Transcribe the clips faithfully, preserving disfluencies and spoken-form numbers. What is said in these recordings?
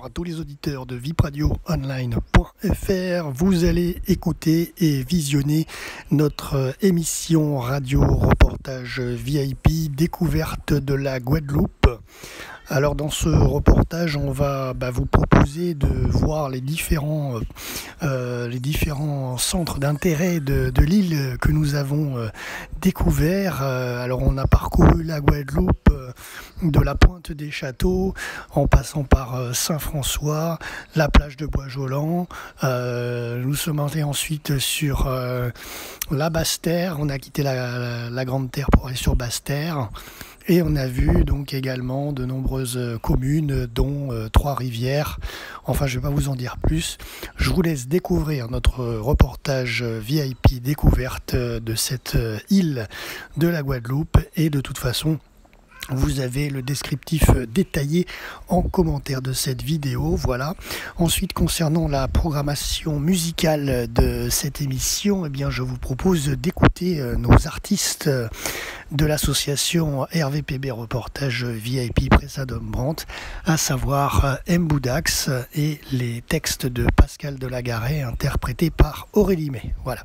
bonsoir à tous les auditeurs de vipradio online point f r. Vous allez écouter et visionner notre émission radio reportage V I P découverte de la Guadeloupe. Alors dans ce reportage, on va bah, vous proposer de voir les différents, euh, les différents centres d'intérêt de, de l'île que nous avons euh, découverts. Euh, alors on a parcouru la Guadeloupe euh, de la Pointe des Châteaux en passant par euh, Saint-François, la plage de Bois-Jolant. Euh, nous sommes allés ensuite sur euh, la Basse-Terre. On a quitté la, la, la Grande Terre pour aller sur Basse-Terre. Et on a vu donc également de nombreuses communes, dont euh, Trois-Rivières. Enfin, je ne vais pas vous en dire plus. Je vous laisse découvrir notre reportage V I P découverte de cette île de la Guadeloupe. Et de toute façon, vous avez le descriptif détaillé en commentaire de cette vidéo, voilà. Ensuite, concernant la programmation musicale de cette émission, eh bien, je vous propose d'écouter nos artistes de l'association R V P B Reportage V I P Presadom Brandt, à savoir M. Boudax et les textes de Pascal Delagaret interprétés par Aurélie May. Voilà.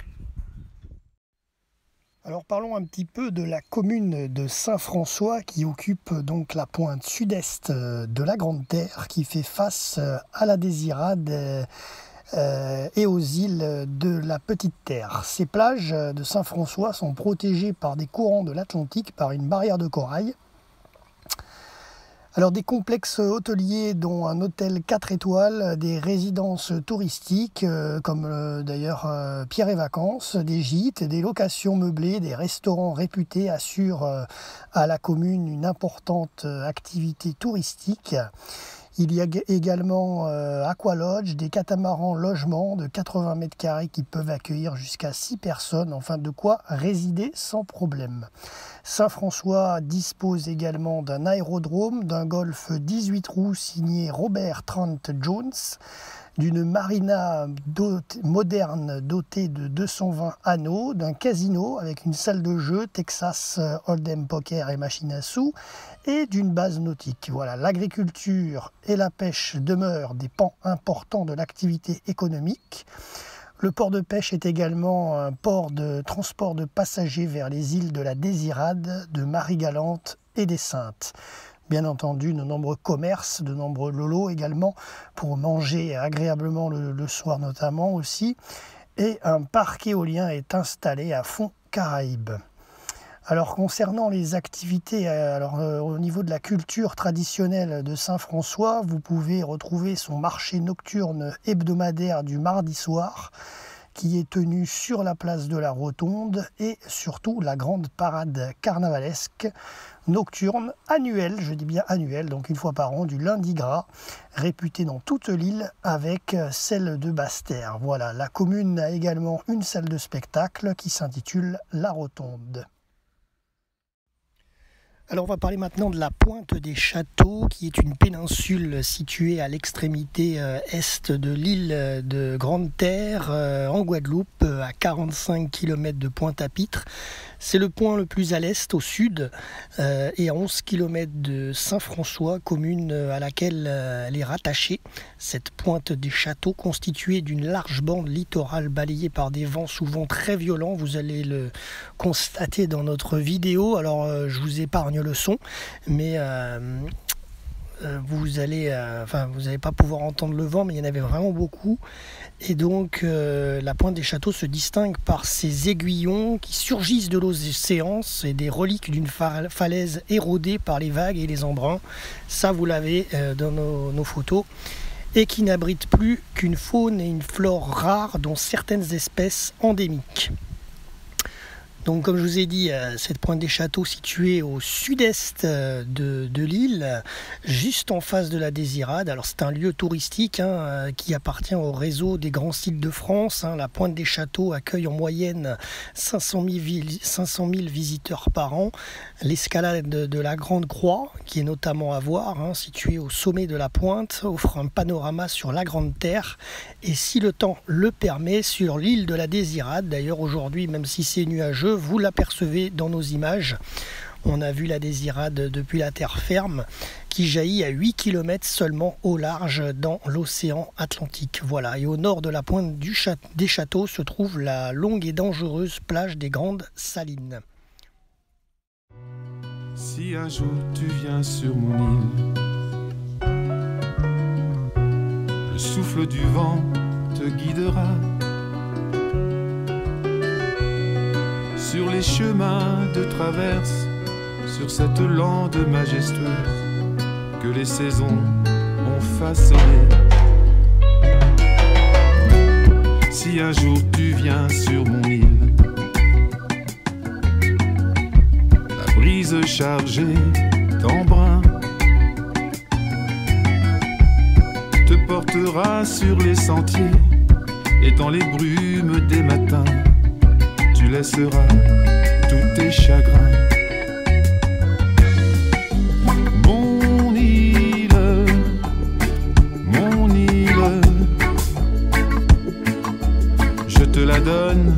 Alors parlons un petit peu de la commune de Saint-François qui occupe donc la pointe sud-est de la Grande Terre, qui fait face à la Désirade euh, et aux îles de la Petite Terre. Ces plages de Saint-François sont protégées par des courants de l'Atlantique par une barrière de corail. Alors des complexes hôteliers dont un hôtel quatre étoiles, des résidences touristiques euh, comme euh, d'ailleurs euh, Pierre et Vacances, des gîtes, des locations meublées, des restaurants réputés assurent euh, à la commune une importante euh, activité touristique. Il y a également euh, Aqualodge, des catamarans logements de quatre-vingts mètres carrés qui peuvent accueillir jusqu'à six personnes, enfin de quoi résider sans problème. Saint-François dispose également d'un aérodrome, d'un golf dix-huit roues signé Robert Trent Jones, d'une marina dot- moderne dotée de deux cent vingt anneaux, d'un casino avec une salle de jeu, Texas Hold'em Poker et machine à sous, et d'une base nautique. Voilà, l'agriculture et la pêche demeurent des pans importants de l'activité économique. Le port de pêche est également un port de transport de passagers vers les îles de la Désirade, de Marie-Galante et des Saintes. Bien entendu, de nombreux commerces, de nombreux lolos également, pour manger agréablement le, le soir notamment aussi. Et un parc éolien est installé à Fond Caraïbes. Alors concernant les activités, alors, euh, au niveau de la culture traditionnelle de Saint-François, vous pouvez retrouver son marché nocturne hebdomadaire du mardi soir, qui est tenu sur la place de la Rotonde, et surtout la grande parade carnavalesque nocturne annuelle, je dis bien annuelle, donc une fois par an, du lundi gras, réputée dans toute l'île avec celle de Basse-Terre. Voilà, la commune a également une salle de spectacle qui s'intitule La Rotonde. Alors on va parler maintenant de la Pointe des Châteaux, qui est une péninsule située à l'extrémité euh, est de l'île de Grande Terre, euh, en Guadeloupe, euh, à quarante-cinq kilomètres de Pointe-à-Pitre. C'est le point le plus à l'est, au sud, euh, et à onze kilomètres de Saint-François, commune à laquelle euh, elle est rattachée. Cette Pointe des Châteaux, constituée d'une large bande littorale balayée par des vents souvent très violents, vous allez le constater dans notre vidéo. Alors euh, je vous épargne le son, mais euh, euh, vous allez, euh, enfin, vous n'allez pas pouvoir entendre le vent, mais il y en avait vraiment beaucoup. Et donc euh, la Pointe des Châteaux se distingue par ses aiguillons qui surgissent de l'océan, et des reliques d'une fa- falaise érodée par les vagues et les embruns. Ça, vous l'avez euh, dans nos, nos photos, et qui n'abrite plus qu'une faune et une flore rares, dont certaines espèces endémiques. Donc comme je vous ai dit, cette Pointe des Châteaux située au sud-est de, de l'île, juste en face de la Désirade. Alors c'est un lieu touristique hein, qui appartient au réseau des grands sites de France. Hein. La Pointe des Châteaux accueille en moyenne cinq cent mille visiteurs par an. L'escalade de, de la Grande Croix, qui est notamment à voir, hein, située au sommet de la pointe, offre un panorama sur la Grande Terre. Et si le temps le permet, sur l'île de la Désirade. D'ailleurs aujourd'hui, même si c'est nuageux, vous l'apercevez dans nos images. On a vu la Désirade depuis la terre ferme qui jaillit à huit kilomètres seulement au large dans l'océan Atlantique. Voilà. Et au nord de la pointe du Châ- des Châteaux se trouve la longue et dangereuse plage des Grandes Salines. Si un jour tu viens sur mon île, le souffle du vent te guidera sur les chemins de traverse, sur cette lande majestueuse que les saisons ont façonnée. Si un jour tu viens sur mon île, la brise chargée d'embrun te portera sur les sentiers, et dans les brumes des matins tu laisseras tous tes chagrins. Mon île, mon île, je te la donne.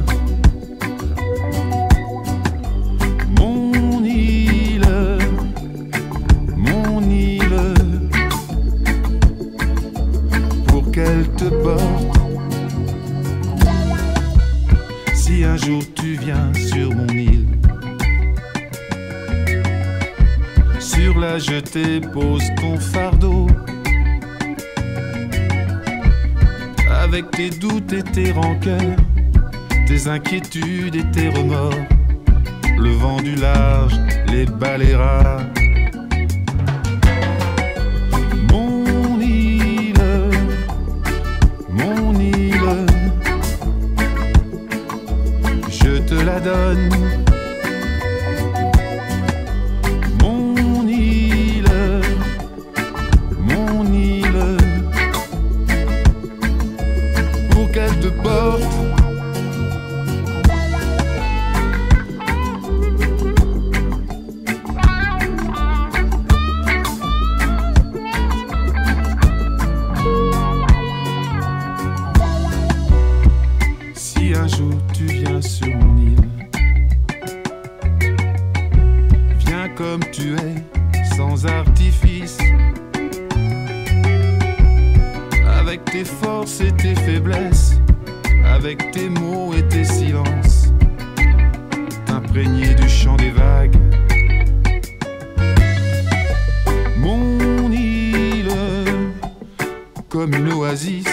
Mon île, mon île, pour qu'elle te porte. Si un jour tu viens sur mon île, sur la jetée pose ton fardeau, avec tes doutes et tes rancœurs, tes inquiétudes et tes remords. Le vent du large les balayera. Mon île, mon île, je te la donne. Mon île, mon île, pour qu'elle te porte. Si un jour tu viens sur mon île, viens comme tu es, sans artifice, avec tes forces et tes faiblesses, avec tes mots et tes silences, t'imprégner du chant des vagues. Mon île, comme une oasis,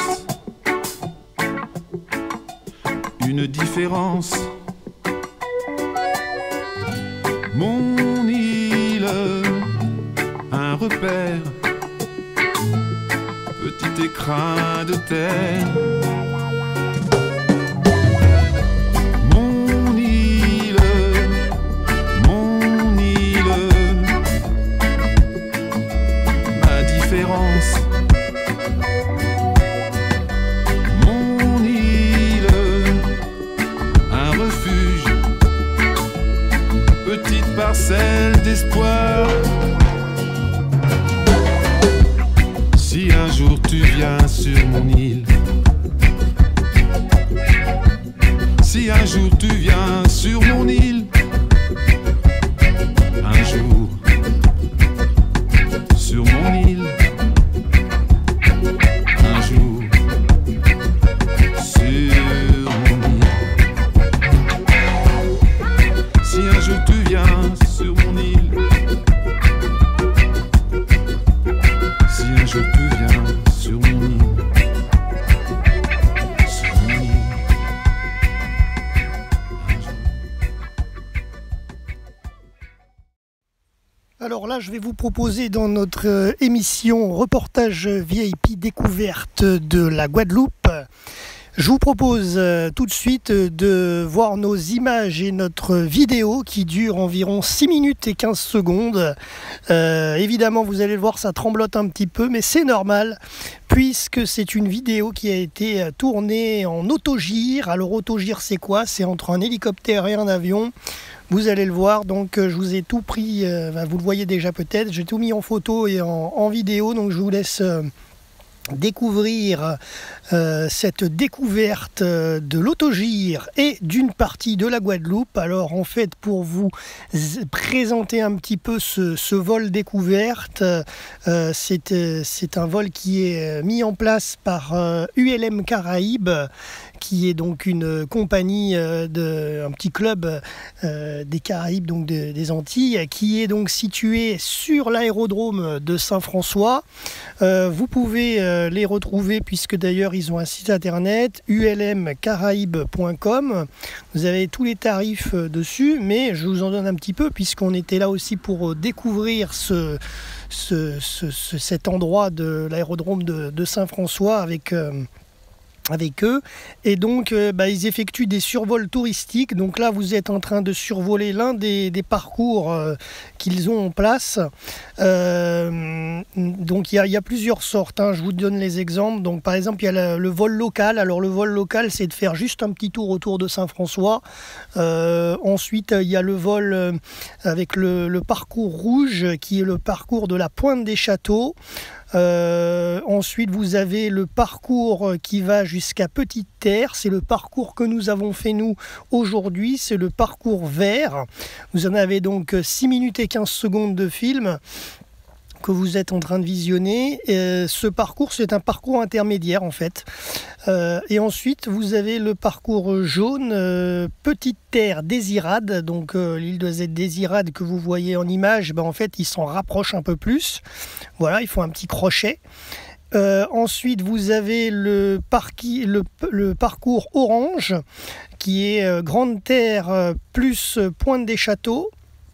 une différence. Mon île, un repère, petit écrin de terre. Mon île, mon île, ma différence. Mon île, un refuge, petite parcelle d'espoir. Si un jour tu viens sur mon île, si un jour tu viens sur mon île, un jour sur mon île, un jour sur mon île. Si un jour tu viens sur mon île, si un jour tu viens sur mon île, sur mon île, un jour. Alors là, je vais vous proposer dans notre euh, émission reportage V I P découverte de la Guadeloupe. Je vous propose euh, tout de suite euh, de voir nos images et notre vidéo qui dure environ six minutes et quinze secondes. Euh, évidemment, vous allez le voir, ça tremblote un petit peu, mais c'est normal puisque c'est une vidéo qui a été euh, tournée en autogire. Alors autogire, c'est quoi? C'est entre un hélicoptère et un avion. Vous allez le voir, donc euh, je vous ai tout pris, euh, vous le voyez déjà peut-être, j'ai tout mis en photo et en, en vidéo, donc je vous laisse... Euh, découvrir euh, cette découverte de l'autogire et d'une partie de la Guadeloupe. Alors en fait, pour vous présenter un petit peu ce, ce vol découverte, euh, c'est, c'est un vol qui est mis en place par euh, U L M Caraïbes, qui est donc une compagnie, euh, de, un petit club euh, des Caraïbes, donc de, des Antilles, qui est donc situé sur l'aérodrome de Saint-François. Euh, vous pouvez euh, les retrouver, puisque d'ailleurs ils ont un site internet, u l m caraïbes point com. Vous avez tous les tarifs euh, dessus, mais je vous en donne un petit peu, puisqu'on était là aussi pour euh, découvrir ce, ce, ce, ce, cet endroit de l'aérodrome de, de Saint-François avec... Euh, avec eux, et donc euh, bah, ils effectuent des survols touristiques. Donc là vous êtes en train de survoler l'un des, des parcours euh, qu'ils ont en place. Euh, donc il y, y a plusieurs sortes, hein. Je vous donne les exemples. Donc par exemple il y a le, le vol local. Alors le vol local, c'est de faire juste un petit tour autour de Saint-François. Euh, ensuite il y a le vol euh, avec le, le parcours rouge, qui est le parcours de la Pointe des Châteaux. Euh, ensuite vous avez le parcours qui va jusqu'à Petite Terre, c'est le parcours que nous avons fait nous aujourd'hui, c'est le parcours vert. Vous en avez donc six minutes et quinze secondes de film que vous êtes en train de visionner. Euh, ce parcours, c'est un parcours intermédiaire en fait. Euh, et ensuite, vous avez le parcours jaune, euh, Petite Terre Désirade. Donc euh, l'île de Désirade que vous voyez en image, ben, en fait, il s'en rapproche un peu plus. Voilà, il faut un petit crochet. Euh, ensuite, vous avez le, parqui, le, le parcours orange, qui est euh, Grande Terre euh, plus Pointe des Châteaux.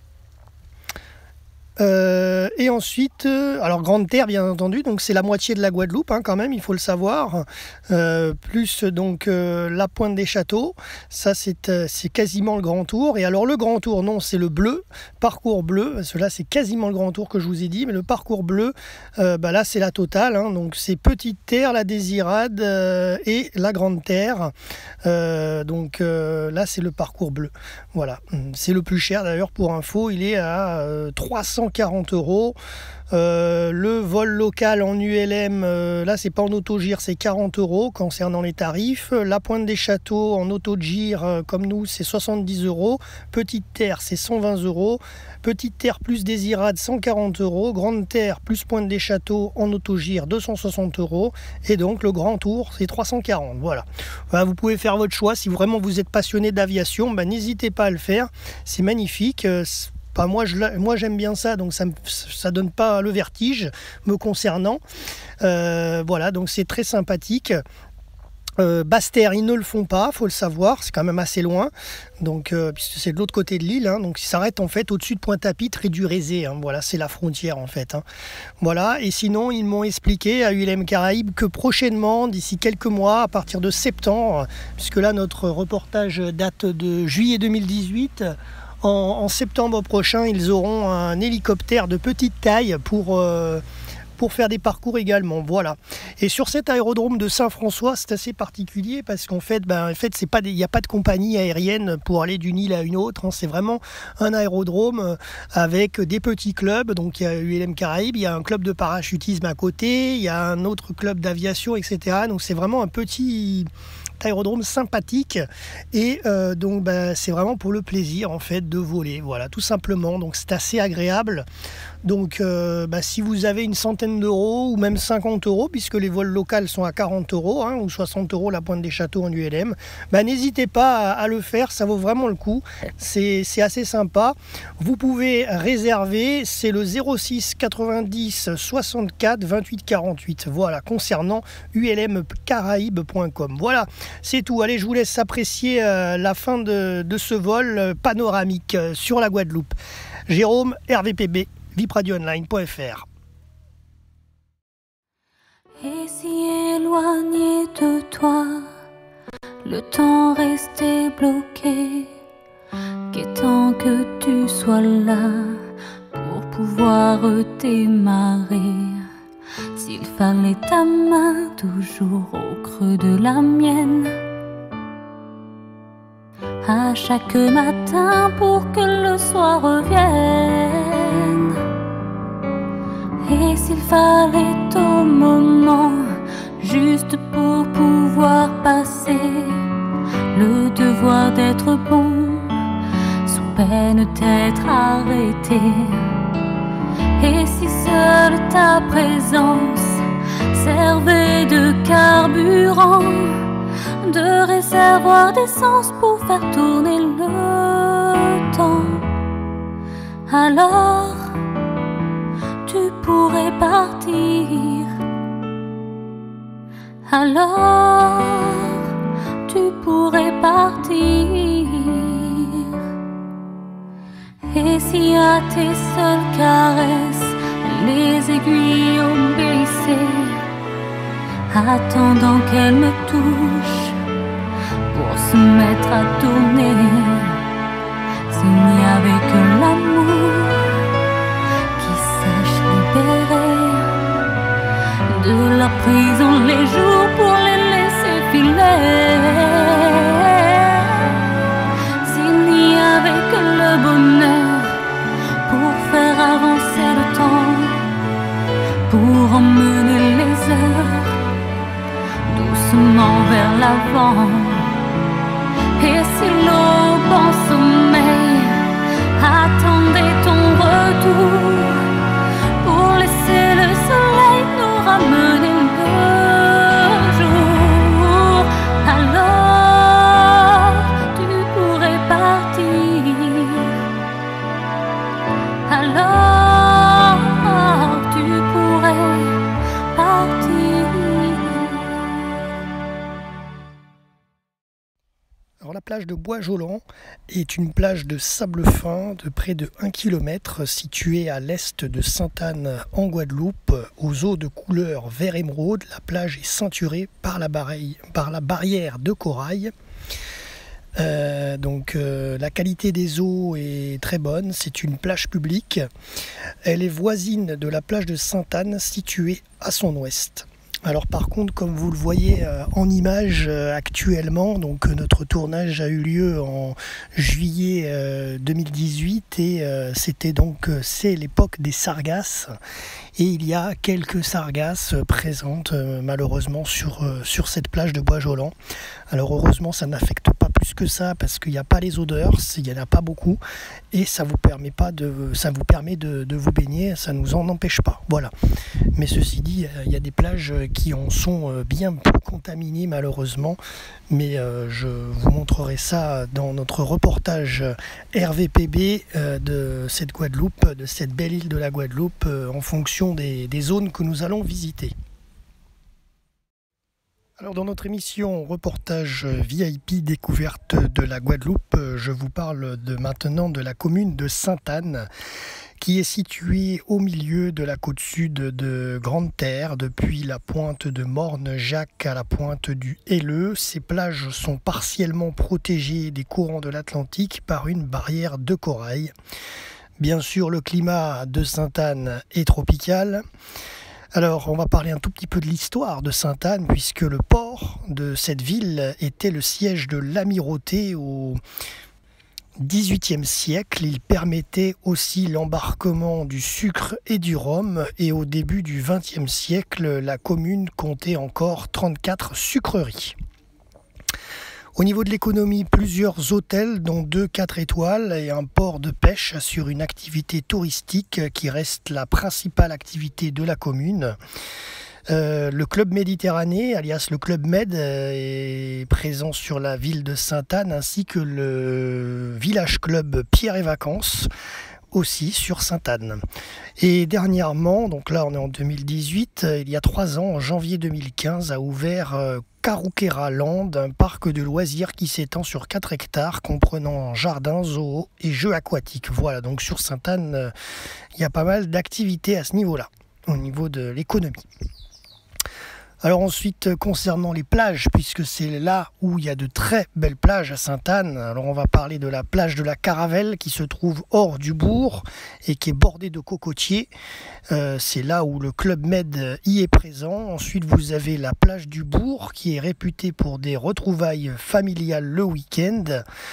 Euh, et ensuite, euh, alors Grande Terre bien entendu, donc c'est la moitié de la Guadeloupe, hein, quand même, il faut le savoir, euh, plus donc euh, la Pointe des Châteaux, ça c'est, euh, c'est quasiment le grand tour. Et alors le grand tour, non, c'est le bleu, parcours bleu, cela c'est quasiment le grand tour que je vous ai dit, mais le parcours bleu, euh, bah là c'est la totale, hein, donc c'est Petite Terre, la Désirade euh, et la Grande Terre, euh, donc euh, là c'est le parcours bleu, voilà, c'est le plus cher d'ailleurs. Pour info, il est à euh, trois cent quarante euros. Euh, le vol local en U L M, euh, là c'est pas en autogire, c'est quarante euros concernant les tarifs. La Pointe des Châteaux en autogire, euh, comme nous, c'est soixante-dix euros. Petite Terre, c'est cent vingt euros. Petite Terre plus Désirade, cent quarante euros. Grande Terre plus Pointe des Châteaux en autogire, deux cent soixante euros. Et donc le grand tour, c'est trois cent quarante. Voilà. Voilà, vous pouvez faire votre choix. Si vraiment vous êtes passionné d'aviation, ben, n'hésitez pas à le faire. C'est magnifique. Euh, Enfin, moi, je, moi j'aime bien ça, donc ça ne donne pas le vertige me concernant. Euh, voilà, donc c'est très sympathique. Euh, Basse-Terre, ils ne le font pas, faut le savoir, c'est quand même assez loin, donc, euh, puisque c'est de l'autre côté de l'île, hein, donc ils s'arrêtent en fait au-dessus de Pointe-à-Pitre et du Rézé, hein, voilà, c'est la frontière en fait. Hein. Voilà, et sinon ils m'ont expliqué à U L M Caraïbes que prochainement, d'ici quelques mois, à partir de septembre, puisque là notre reportage date de juillet deux mille dix-huit, En, en septembre prochain, ils auront un hélicoptère de petite taille pour, euh, pour faire des parcours également. Voilà. Et sur cet aérodrome de Saint-François, c'est assez particulier parce qu'en fait, ben, en fait, c'est pas des, il n'y a pas de compagnie aérienne pour aller d'une île à une autre. Hein. C'est vraiment un aérodrome avec des petits clubs. Donc il y a U L M Caraïbes, il y a un club de parachutisme à côté, il y a un autre club d'aviation, et cetera. Donc c'est vraiment un petit aérodrome sympathique, et euh, donc bah, c'est vraiment pour le plaisir en fait de voler, voilà, tout simplement. Donc c'est assez agréable. Donc euh, bah, si vous avez une centaine d'euros ou même cinquante euros, puisque les vols locaux sont à quarante euros, hein, ou soixante euros la Pointe des Châteaux en U L M, bah, n'hésitez pas à, à le faire, ça vaut vraiment le coup, c'est, c'est assez sympa. Vous pouvez réserver, c'est le zéro six quatre-vingt-dix soixante-quatre vingt-huit quarante-huit, voilà, concernant U L M caraïbes point com. Voilà, c'est tout. Allez, je vous laisse apprécier euh, la fin de, de ce vol euh, panoramique euh, sur la Guadeloupe. Jérôme, R V P B, vip radio online point f r. Et si éloigné de toi, le temps restait bloqué, qu'étant que tu sois là pour pouvoir démarrer, s'il fallait ta main toujours au creux de la mienne, à chaque matin pour que le soir revienne. Et s'il fallait au moment juste pour pouvoir passer le devoir d'être bon, sous peine d'être arrêté. Et si seule ta présence servait de carburant, de réservoir d'essence pour faire tourner le temps, alors tu pourrais partir. Alors tu pourrais partir. Et si à tes seules caresses les aiguilles obéissaient, attendant qu'elles me touchent pour se mettre à tourner, s'il n'y avait que l'amour qui sache libérer de la prison les jours pour les laisser filer, s'il n'y avait que le bonheur pour faire avancer le temps, pour emmener les heures doucement vers l'avant. Et si l'aube en sommeil attendait ton retour pour laisser le soleil nous ramener le jour, alors tu pourrais partir. Alors tu pourrais partir. Alors la plage de Bois-Jolant est une plage de sable fin de près de un kilomètre située à l'est de Sainte-Anne en Guadeloupe, aux eaux de couleur vert émeraude. La plage est ceinturée par la, barrière, par la barrière de corail. Euh, donc euh, la qualité des eaux est très bonne, c'est une plage publique. Elle est voisine de la plage de Sainte-Anne située à son ouest. Alors par contre, comme vous le voyez euh, en image euh, actuellement, donc euh, notre tournage a eu lieu en juillet euh, deux mille dix-huit et euh, c'était donc euh, c'est l'époque des sargasses et il y a quelques sargasses euh, présentes euh, malheureusement sur, euh, sur cette plage de Bois-Jolant. Alors heureusement ça n'affecte pas plus que ça parce qu'il n'y a pas les odeurs, il n'y en a pas beaucoup et ça vous permet pas de ça vous permet de, de vous baigner, ça ne nous en empêche pas. Voilà. Mais ceci dit, il y a des plages qui en sont bien plus contaminées malheureusement, mais euh, je vous montrerai ça dans notre reportage R V P B euh, de cette Guadeloupe, de cette belle île de la Guadeloupe, euh, en fonction des, des zones que nous allons visiter. Alors dans notre émission reportage V I P découverte de la Guadeloupe, je vous parle de maintenant de la commune de Sainte-Anne qui est située au milieu de la côte sud de Grande-Terre, depuis la pointe de Morne-Jacques à la pointe du Helleu. Ces plages sont partiellement protégées des courants de l'Atlantique par une barrière de corail. Bien sûr, le climat de Sainte-Anne est tropical. Alors, on va parler un tout petit peu de l'histoire de Sainte-Anne, puisque le port de cette ville était le siège de l'amirauté au dix-huitième siècle. Il permettait aussi l'embarquement du sucre et du rhum. Et au début du vingtième siècle, la commune comptait encore trente-quatre sucreries. Au niveau de l'économie, plusieurs hôtels, dont deux quatre étoiles, et un port de pêche assurent une activité touristique qui reste la principale activité de la commune. Euh, le club Méditerranée, alias le club Med, est présent sur la ville de Sainte-Anne, ainsi que le village club Pierre et Vacances, aussi sur Sainte-Anne. Et dernièrement, donc là on est en deux mille dix-huit, il y a trois ans, en janvier deux mille quinze, a ouvert euh, Karoukera Land, un parc de loisirs qui s'étend sur quatre hectares, comprenant jardin, zoo et jeux aquatiques. Voilà, donc sur Sainte-Anne, euh, il y a pas mal d'activités à ce niveau-là, au niveau de l'économie. Alors ensuite, concernant les plages, puisque c'est là où il y a de très belles plages à Sainte-Anne, alors on va parler de la plage de la Caravelle qui se trouve hors du bourg et qui est bordée de cocotiers. Euh, c'est là où le club Med y est présent. Ensuite, vous avez la plage du bourg qui est réputée pour des retrouvailles familiales le week-end.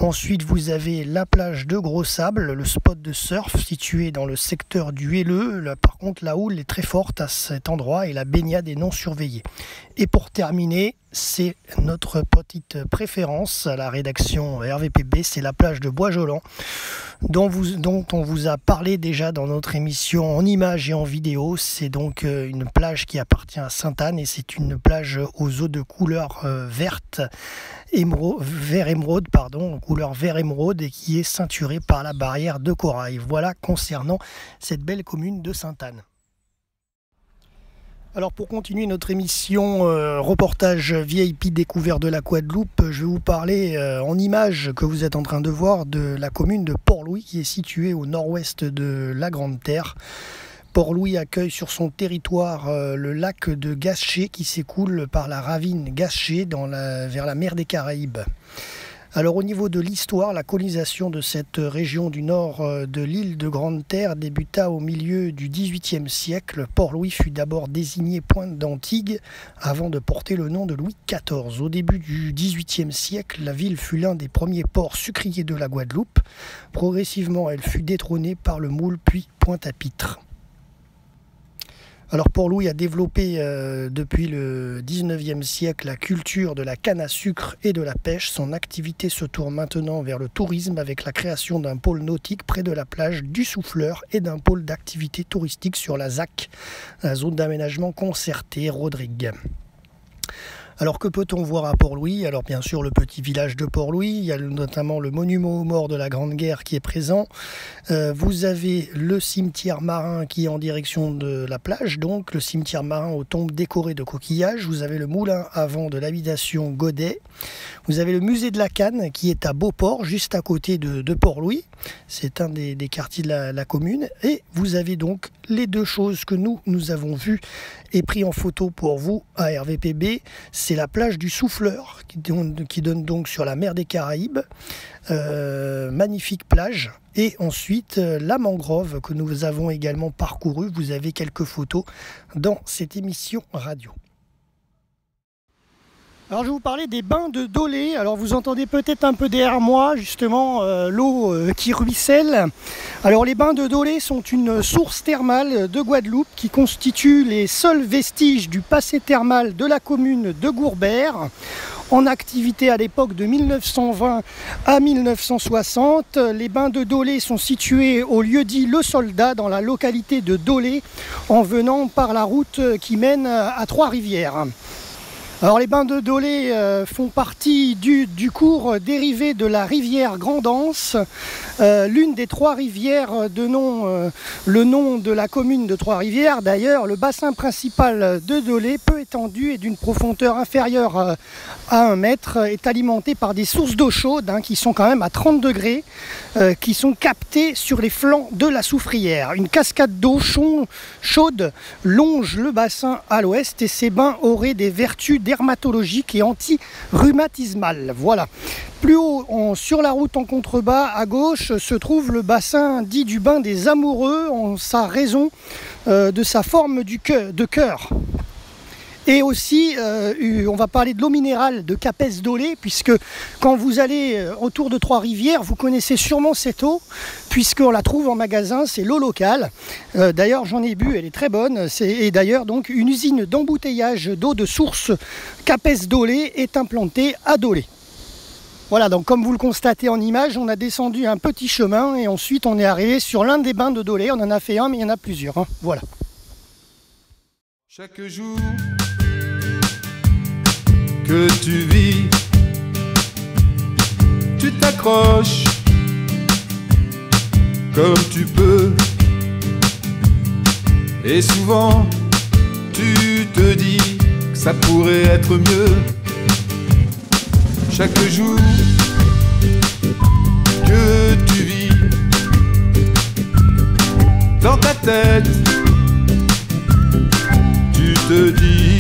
Ensuite, vous avez la plage de Gros Sable, le spot de surf situé dans le secteur du Helleux. Là, par contre, la houle est très forte à cet endroit et la baignade est non surveillée. Et pour terminer, c'est notre petite préférence à la rédaction R V P B, c'est la plage de Bois-Jolant, dont, vous, dont on vous a parlé déjà dans notre émission en images et en vidéo. C'est donc une plage qui appartient à Sainte-Anne et c'est une plage aux eaux de couleur euh, verte, émeraude, vert émeraude, pardon, couleur vert émeraude et qui est ceinturée par la barrière de corail. Voilà concernant cette belle commune de Sainte-Anne. Alors pour continuer notre émission euh, reportage V I P découvert de la Guadeloupe, je vais vous parler euh, en images que vous êtes en train de voir de la commune de Port-Louis qui est située au nord-ouest de la Grande Terre. Port-Louis accueille sur son territoire euh, le lac de Gatché qui s'écoule par la ravine Gatché dans la, vers la mer des Caraïbes. Alors au niveau de l'histoire, la colonisation de cette région du nord de l'île de Grande Terre débuta au milieu du dix-huitième siècle. Port-Louis fut d'abord désigné Pointe d'Antigue avant de porter le nom de Louis quatorze. Au début du dix-huitième siècle, la ville fut l'un des premiers ports sucriers de la Guadeloupe. Progressivement, elle fut détrônée par le Moule puis Pointe-à-Pitre. Alors Port-Louis a développé euh, depuis le dix-neuvième siècle la culture de la canne à sucre et de la pêche. Son activité se tourne maintenant vers le tourisme avec la création d'un pôle nautique près de la plage du Souffleur et d'un pôle d'activité touristique sur la Z A C, la zone d'aménagement concerté Rodrigue. Alors que peut-on voir à Port-Louis? Alors bien sûr le petit village de Port-Louis, il y a notamment le monument aux morts de la Grande Guerre qui est présent. Euh, vous avez le cimetière marin qui est en direction de la plage, donc le cimetière marin aux tombes décorées de coquillages. Vous avez le moulin à vent de l'habitation Godet. Vous avez le musée de la Canne qui est à Beauport, juste à côté de, de Port-Louis. C'est un des, des quartiers de la, la commune. Et vous avez donc les deux choses que nous, nous avons vues et pris en photo pour vous à R V P B. C'est la plage du Souffleur qui donne, qui donne donc sur la mer des Caraïbes. Euh, magnifique plage. Et ensuite euh, la mangrove que nous avons également parcourue. Vous avez quelques photos dans cette émission radio. Alors je vais vous parler des bains de Dolé. Alors vous entendez peut-être un peu derrière moi justement euh, l'eau euh, qui ruisselle. Alors les bains de Dolé sont une source thermale de Guadeloupe qui constitue les seuls vestiges du passé thermal de la commune de Gourbert. En activité à l'époque de mille neuf cent vingt à mille neuf cent soixante. Les bains de Dolé sont situés au lieu-dit Le Soldat dans la localité de Dolé en venant par la route qui mène à Trois-Rivières. Alors les bains de Dolé euh, font partie du, du cours dérivé de la rivière Grand'Anse, euh, l'une des trois rivières de nom, euh, le nom de la commune de Trois-Rivières. D'ailleurs, le bassin principal de Dolé, peu étendu et d'une profondeur inférieure euh, à un mètre, est alimenté par des sources d'eau chaude hein, qui sont quand même à trente degrés, euh, qui sont captées sur les flancs de la soufrière. Une cascade d'eau chaude longe le bassin à l'ouest et ces bains auraient des vertus dermatologique et anti-rhumatismal. Voilà. Plus haut, en, sur la route en contrebas, à gauche, se trouve le bassin dit du bain des amoureux, en sa raison euh, de sa forme du cœur, de cœur. Et aussi, euh, on va parler de l'eau minérale de Capes Dolé, puisque quand vous allez autour de Trois-Rivières, vous connaissez sûrement cette eau, puisqu'on la trouve en magasin, c'est l'eau locale. Euh, d'ailleurs, j'en ai bu, elle est très bonne. Et d'ailleurs, donc, une usine d'embouteillage d'eau de source Capes Dolé est implantée à Dolé. Voilà, donc comme vous le constatez en image, on a descendu un petit chemin et ensuite on est arrivé sur l'un des bains de Dolé. On en a fait un, mais il y en a plusieurs. Hein. Voilà. Chaque jour que tu vis, tu t'accroches comme tu peux. Et souvent, tu te dis que ça pourrait être mieux. Chaque jour que tu vis, dans ta tête, tu te dis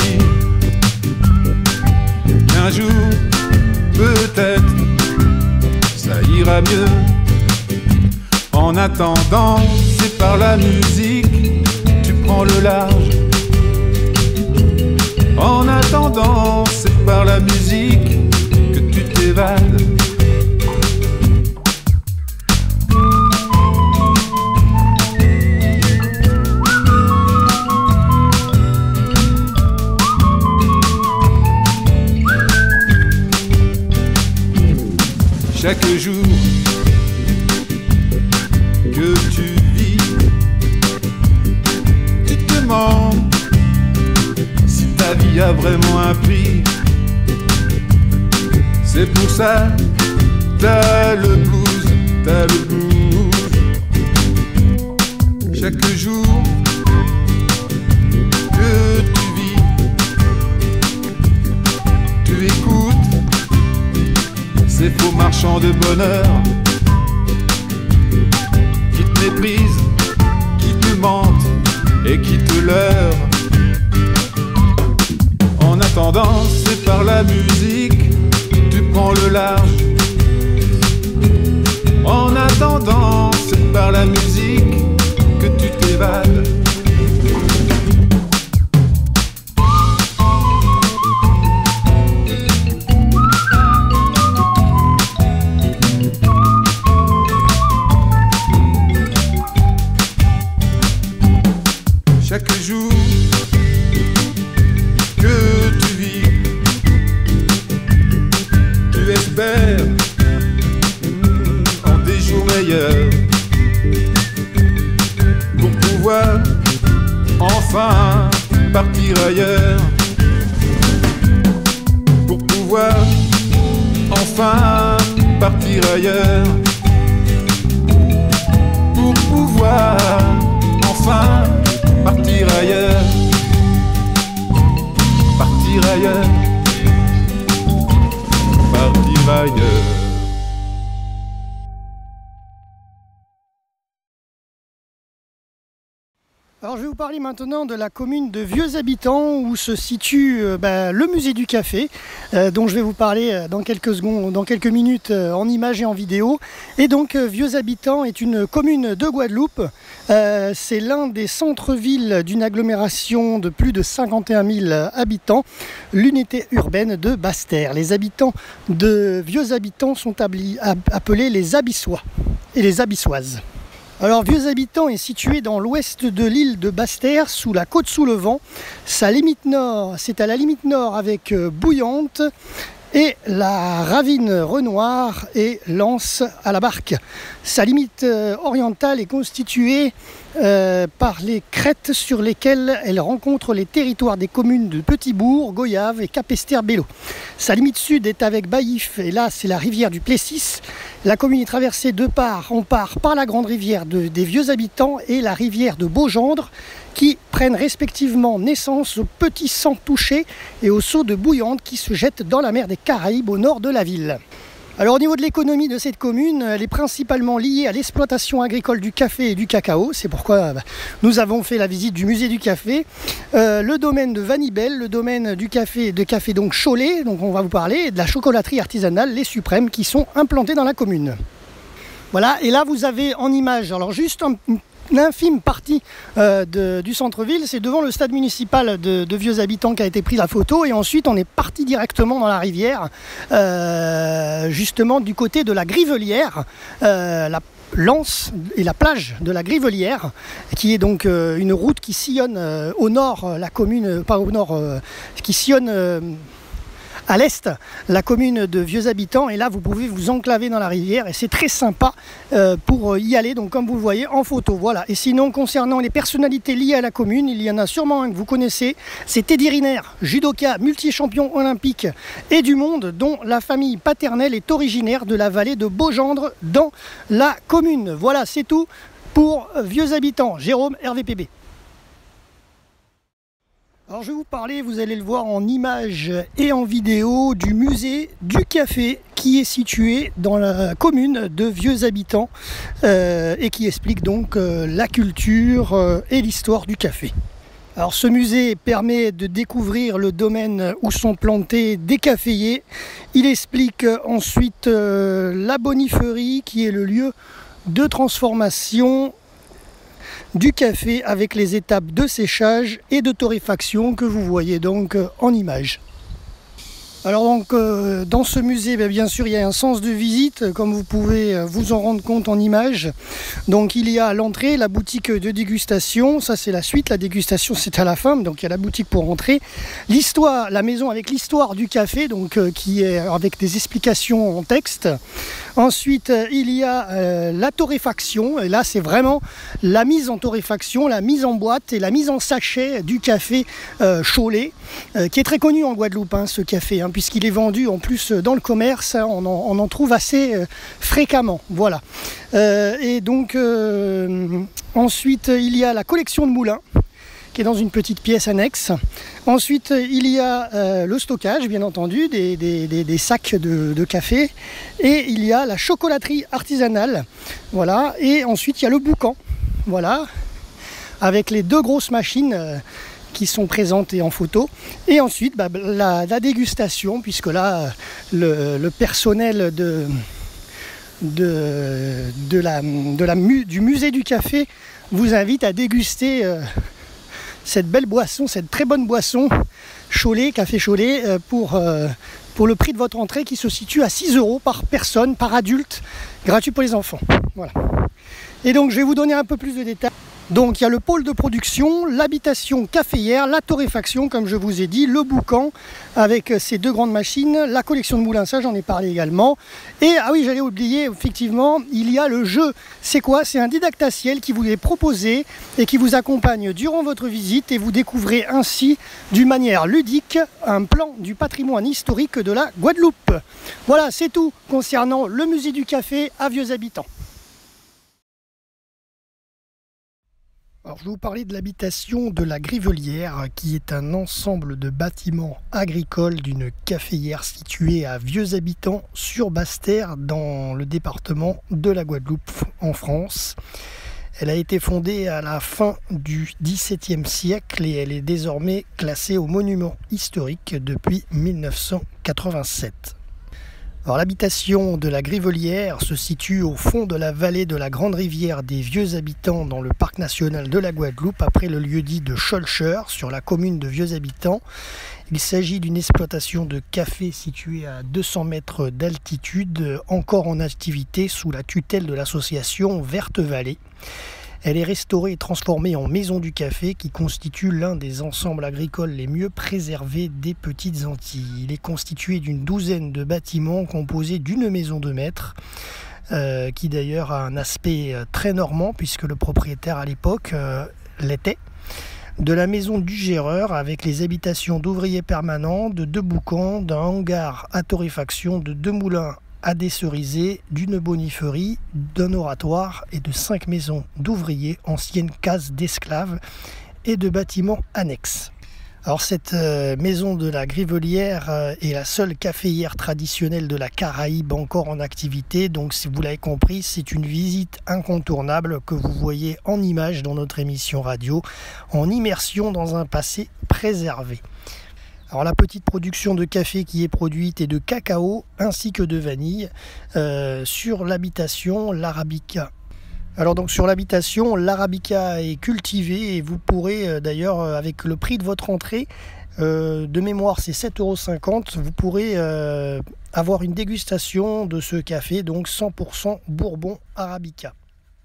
qu'un jour, peut-être, ça ira mieux. En attendant, c'est par la musique, tu prends le large. En attendant, c'est par la musique que tu t'évades. chaque jour que tu vis, tu te demandes si ta vie a vraiment un prix. C'est pour ça t'as le blues, t'as le blues. Chaque jour que tu vis, tu écoutes ces faux marchands de bonheur qui te méprisent, qui te mentent et qui te leurrent. En attendant, c'est par la musique tu prends le large. En attendant, c'est par la musique que tu t'évades. Chaque jour que tu vis, tu espères en des jours meilleurs pour pouvoir enfin partir ailleurs, pour pouvoir enfin partir ailleurs, pour pouvoir enfin partir ailleurs, partir ailleurs, partir ailleurs. Alors je vais vous parler maintenant de la commune de Vieux-Habitants où se situe euh, bah, le musée du café euh, dont je vais vous parler dans quelques secondes, dans quelques minutes euh, en images et en vidéo. Et donc euh, Vieux-Habitants est une commune de Guadeloupe. Euh, c'est l'un des centres-villes d'une agglomération de plus de cinquante et un mille habitants, l'unité urbaine de Basse-Terre. Les habitants de Vieux-Habitants sont appelés les Abyssois et les Abyssoises. Alors Vieux-Habitants est situé dans l'ouest de l'île de Basse-Terre, sous la côte sous le vent. Sa limite nord, c'est à la limite nord avec euh, Bouillante et la ravine Renoir et Lens à la Barque. Sa limite euh, orientale est constituée euh, par les crêtes sur lesquelles elle rencontre les territoires des communes de Petit-Bourg, Goyave et Capesterre-Bellot. Sa limite sud est avec Baillif et là c'est la rivière du Plessis. La commune est traversée de part, on part par la grande rivière de, des Vieux-Habitants et la rivière de Beaugendre qui prennent respectivement naissance au Petit Santouché et au Saut de Bouillante qui se jettent dans la mer des Caraïbes au nord de la ville. Alors au niveau de l'économie de cette commune, elle est principalement liée à l'exploitation agricole du café et du cacao. C'est pourquoi bah, nous avons fait la visite du musée du café. Euh, le domaine de Vanibel, le domaine du café, de café donc Cholet, donc on va vous parler, et de la chocolaterie artisanale Les Suprêmes qui sont implantées dans la commune. Voilà, et là vous avez en image, alors juste un, une infime partie euh, de, du centre-ville, c'est devant le stade municipal de, de Vieux-Habitants qu'a été pris la photo, et ensuite on est parti directement dans la rivière, euh, justement du côté de la Grivelière, euh, la Lens et la plage de la Grivelière, qui est donc euh, une route qui sillonne euh, au nord euh, la commune, euh, pas au nord, euh, qui sillonne euh, à l'est la commune de Vieux-Habitants, et là vous pouvez vous enclaver dans la rivière et c'est très sympa euh, pour y aller, donc comme vous le voyez en photo. Voilà. Et sinon concernant les personnalités liées à la commune, il y en a sûrement un que vous connaissez, c'est Teddy Riner, judoka, multi-champion olympique et du monde, dont la famille paternelle est originaire de la vallée de Beaugendre dans la commune. Voilà, c'est tout pour Vieux-Habitants. Jérôme, R V P B. Alors je vais vous parler, vous allez le voir en images et en vidéo, du musée du café qui est situé dans la commune de Vieux-Habitants euh, et qui explique donc euh, la culture euh, et l'histoire du café. Alors ce musée permet de découvrir le domaine où sont plantés des caféiers. Il explique ensuite euh, la boniferie qui est le lieu de transformation du café avec les étapes de séchage et de torréfaction que vous voyez donc en image. Alors donc euh, dans ce musée, bien, bien sûr il y a un sens de visite comme vous pouvez vous en rendre compte en image. Donc il y a à l'entrée la boutique de dégustation, ça c'est la suite, la dégustation c'est à la fin, donc il y a la boutique pour entrer. L'histoire, la maison avec l'histoire du café, donc euh, qui est avec des explications en texte. Ensuite, euh, il y a euh, la torréfaction. Et là, c'est vraiment la mise en torréfaction, la mise en boîte et la mise en sachet du café euh, Cholet, euh, qui est très connu en Guadeloupe, hein, ce café, hein, puisqu'il est vendu en plus dans le commerce. Hein, on, en, on en trouve assez euh, fréquemment. Voilà. Euh, et donc, euh, ensuite, il y a la collection de moulins, qui est dans une petite pièce annexe. Ensuite, il y a euh, le stockage, bien entendu, des, des, des, des sacs de, de café. Et il y a la chocolaterie artisanale. Voilà. Et ensuite, il y a le boucan. Voilà. Avec les deux grosses machines euh, qui sont présentées en photo. Et ensuite, bah, la, la dégustation, puisque là, le, le personnel de, de, de la, de la, du musée du café vous invite à déguster euh, cette belle boisson, cette très bonne boisson Cholet, café Cholet, pour, euh, pour le prix de votre entrée qui se situe à six euros par personne, par adulte, gratuit pour les enfants. Voilà. Et donc je vais vous donner un peu plus de détails. Donc il y a le pôle de production, l'habitation caféière, la torréfaction, comme je vous ai dit, le boucan avec ces deux grandes machines, la collection de moulins, ça j'en ai parlé également. Et, ah oui, j'allais oublier, effectivement, il y a le jeu. C'est quoi? C'est un didacticiel qui vous est proposé et qui vous accompagne durant votre visite et vous découvrez ainsi, d'une manière ludique, un plan du patrimoine historique de la Guadeloupe. Voilà, c'est tout concernant le musée du café à Vieux-Habitants. Alors, je vais vous parler de l'habitation de la Grivelière, qui est un ensemble de bâtiments agricoles d'une caféière située à Vieux-Habitants sur Basse-Terre dans le département de la Guadeloupe en France. Elle a été fondée à la fin du dix-septième siècle et elle est désormais classée au monument historique depuis mille neuf cent quatre-vingt-sept. Alors, l'habitation de la Grivelière se situe au fond de la vallée de la Grande Rivière des Vieux-Habitants dans le parc national de la Guadeloupe, après le lieu-dit de Scholcher, sur la commune de Vieux-Habitants. Il s'agit d'une exploitation de café située à deux cents mètres d'altitude, encore en activité sous la tutelle de l'association Verte Vallée. Elle est restaurée et transformée en maison du café qui constitue l'un des ensembles agricoles les mieux préservés des Petites Antilles. Il est constitué d'une douzaine de bâtiments composés d'une maison de maître euh, qui d'ailleurs a un aspect très normand puisque le propriétaire à l'époque euh, l'était. De la maison du géreur avec les habitations d'ouvriers permanents, de deux boucans, d'un hangar à torréfaction, de deux moulins à déceriser, d'une boniferie, d'un oratoire et de cinq maisons d'ouvriers, anciennes cases d'esclaves et de bâtiments annexes. Alors cette euh, maison de la Grivelière euh, est la seule caféière traditionnelle de la Caraïbe encore en activité, donc si vous l'avez compris, c'est une visite incontournable que vous voyez en images dans notre émission radio, en immersion dans un passé préservé. Alors la petite production de café qui est produite est de cacao ainsi que de vanille euh, sur l'habitation, l'arabica. Alors donc sur l'habitation, l'arabica est cultivée et vous pourrez euh, d'ailleurs euh, avec le prix de votre entrée, euh, de mémoire c'est sept euros cinquante, vous pourrez euh, avoir une dégustation de ce café, donc cent pour cent Bourbon Arabica.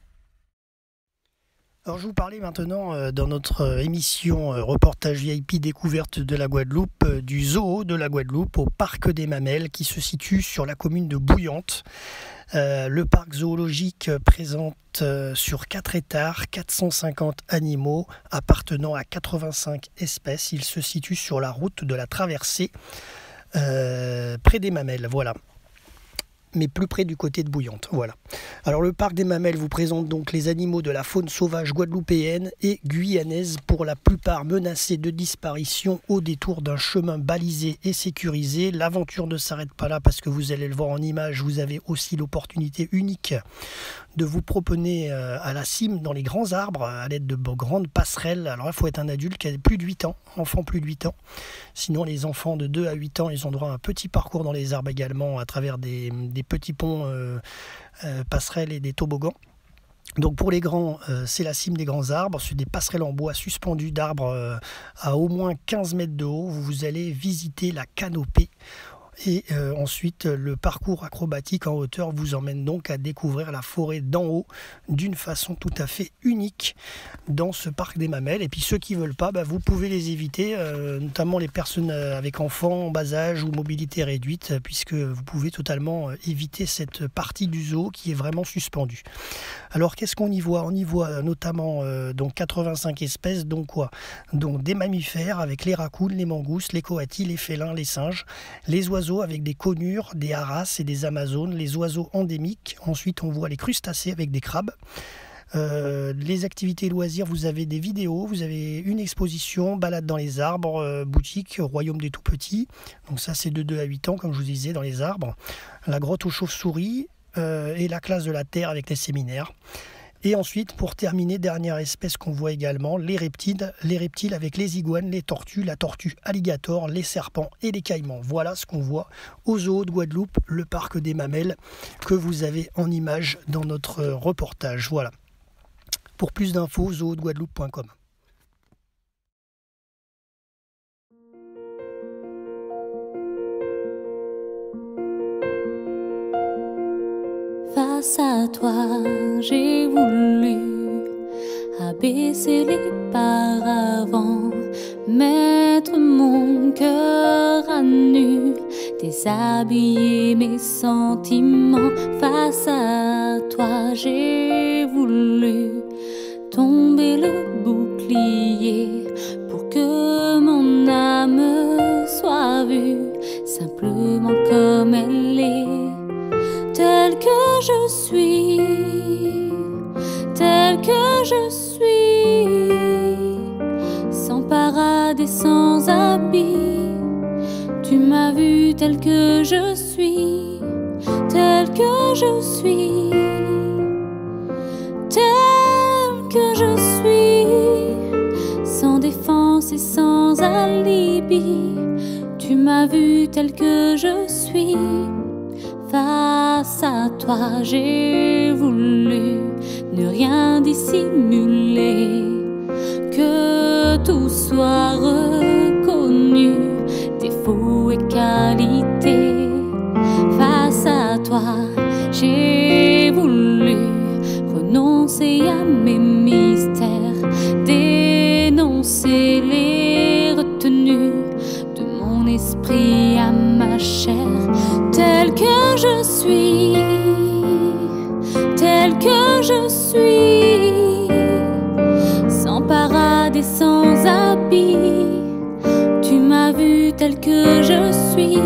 Alors je vous parlais maintenant euh, dans notre euh, émission euh, reportage V I P découverte de la Guadeloupe, euh, du zoo de la Guadeloupe au parc des Mamelles qui se situe sur la commune de Bouillante. Euh, le parc zoologique présente euh, sur quatre hectares quatre cent cinquante animaux appartenant à quatre-vingt-cinq espèces. Il se situe sur la route de la traversée euh, près des Mamelles, voilà. Mais plus près du côté de Bouillante. Voilà. Alors le parc des Mamelles vous présente donc les animaux de la faune sauvage guadeloupéenne et guyanaise, pour la plupart menacés de disparition au détour d'un chemin balisé et sécurisé. L'aventure ne s'arrête pas là parce que vous allez le voir en image, vous avez aussi l'opportunité unique de vous promener à la cime dans les grands arbres à l'aide de grandes passerelles. Alors il faut être un adulte qui a plus de huit ans, enfant plus de huit ans. Sinon les enfants de deux à huit ans, ils ont droit à un petit parcours dans les arbres également à travers des, des petits ponts, euh, euh, passerelles et des toboggans. Donc pour les grands, euh, c'est la cime des grands arbres, sur des passerelles en bois suspendues d'arbres euh, à au moins quinze mètres de haut. Vous allez visiter la canopée et euh, ensuite le parcours acrobatique en hauteur vous emmène donc à découvrir la forêt d'en haut d'une façon tout à fait unique dans ce parc des Mamelles. Et puis ceux qui ne veulent pas, bah, vous pouvez les éviter, euh, notamment les personnes avec enfants en bas âge ou mobilité réduite, puisque vous pouvez totalement éviter cette partie du zoo qui est vraiment suspendue. Alors qu'est-ce qu'on y voit? On y voit notamment euh, donc quatre-vingt-cinq espèces, donc quoi? Donc des mammifères avec les raccoons, les mangoustes, les coatis, les félins, les singes, les oiseaux avec des conures, des haras et des amazones, les oiseaux endémiques. Ensuite on voit les crustacés avec des crabes. Euh, les activités loisirs, vous avez des vidéos, vous avez une exposition, balade dans les arbres, euh, boutique, royaume des tout petits. Donc ça c'est de deux à huit ans comme je vous disais dans les arbres. La grotte aux chauves-souris euh, et la classe de la terre avec les séminaires. Et ensuite, pour terminer, dernière espèce qu'on voit également, les reptiles, les reptiles avec les iguanes, les tortues, la tortue alligator, les serpents et les caïmans. Voilà ce qu'on voit au zoo de Guadeloupe, le parc des Mamelles, que vous avez en image dans notre reportage. Voilà. Pour plus d'infos, zoo de guadeloupe point com. Face à toi, j'ai voulu abaisser les paravents, mettre mon cœur à nu, déshabiller mes sentiments. Face à toi, j'ai voulu tomber le bouclier pour que mon âme soit vue simplement comme elle est. Telle que je suis, telle que je suis, sans parade et sans habit. Tu m'as vu telle que je suis, telle que je suis, telle que je suis, sans défense et sans alibi. Tu m'as vu telle que je suis. Face à toi, j'ai voulu ne rien dissimuler, que tout soit reconnu, défauts et qualités. Face à toi, j'ai voulu renoncer à mes mystères, dénoncer les retenues de mon esprit à ma chair. Telle que je suis, telle que je suis, sans parade et sans habit. Tu m'as vu telle que je suis.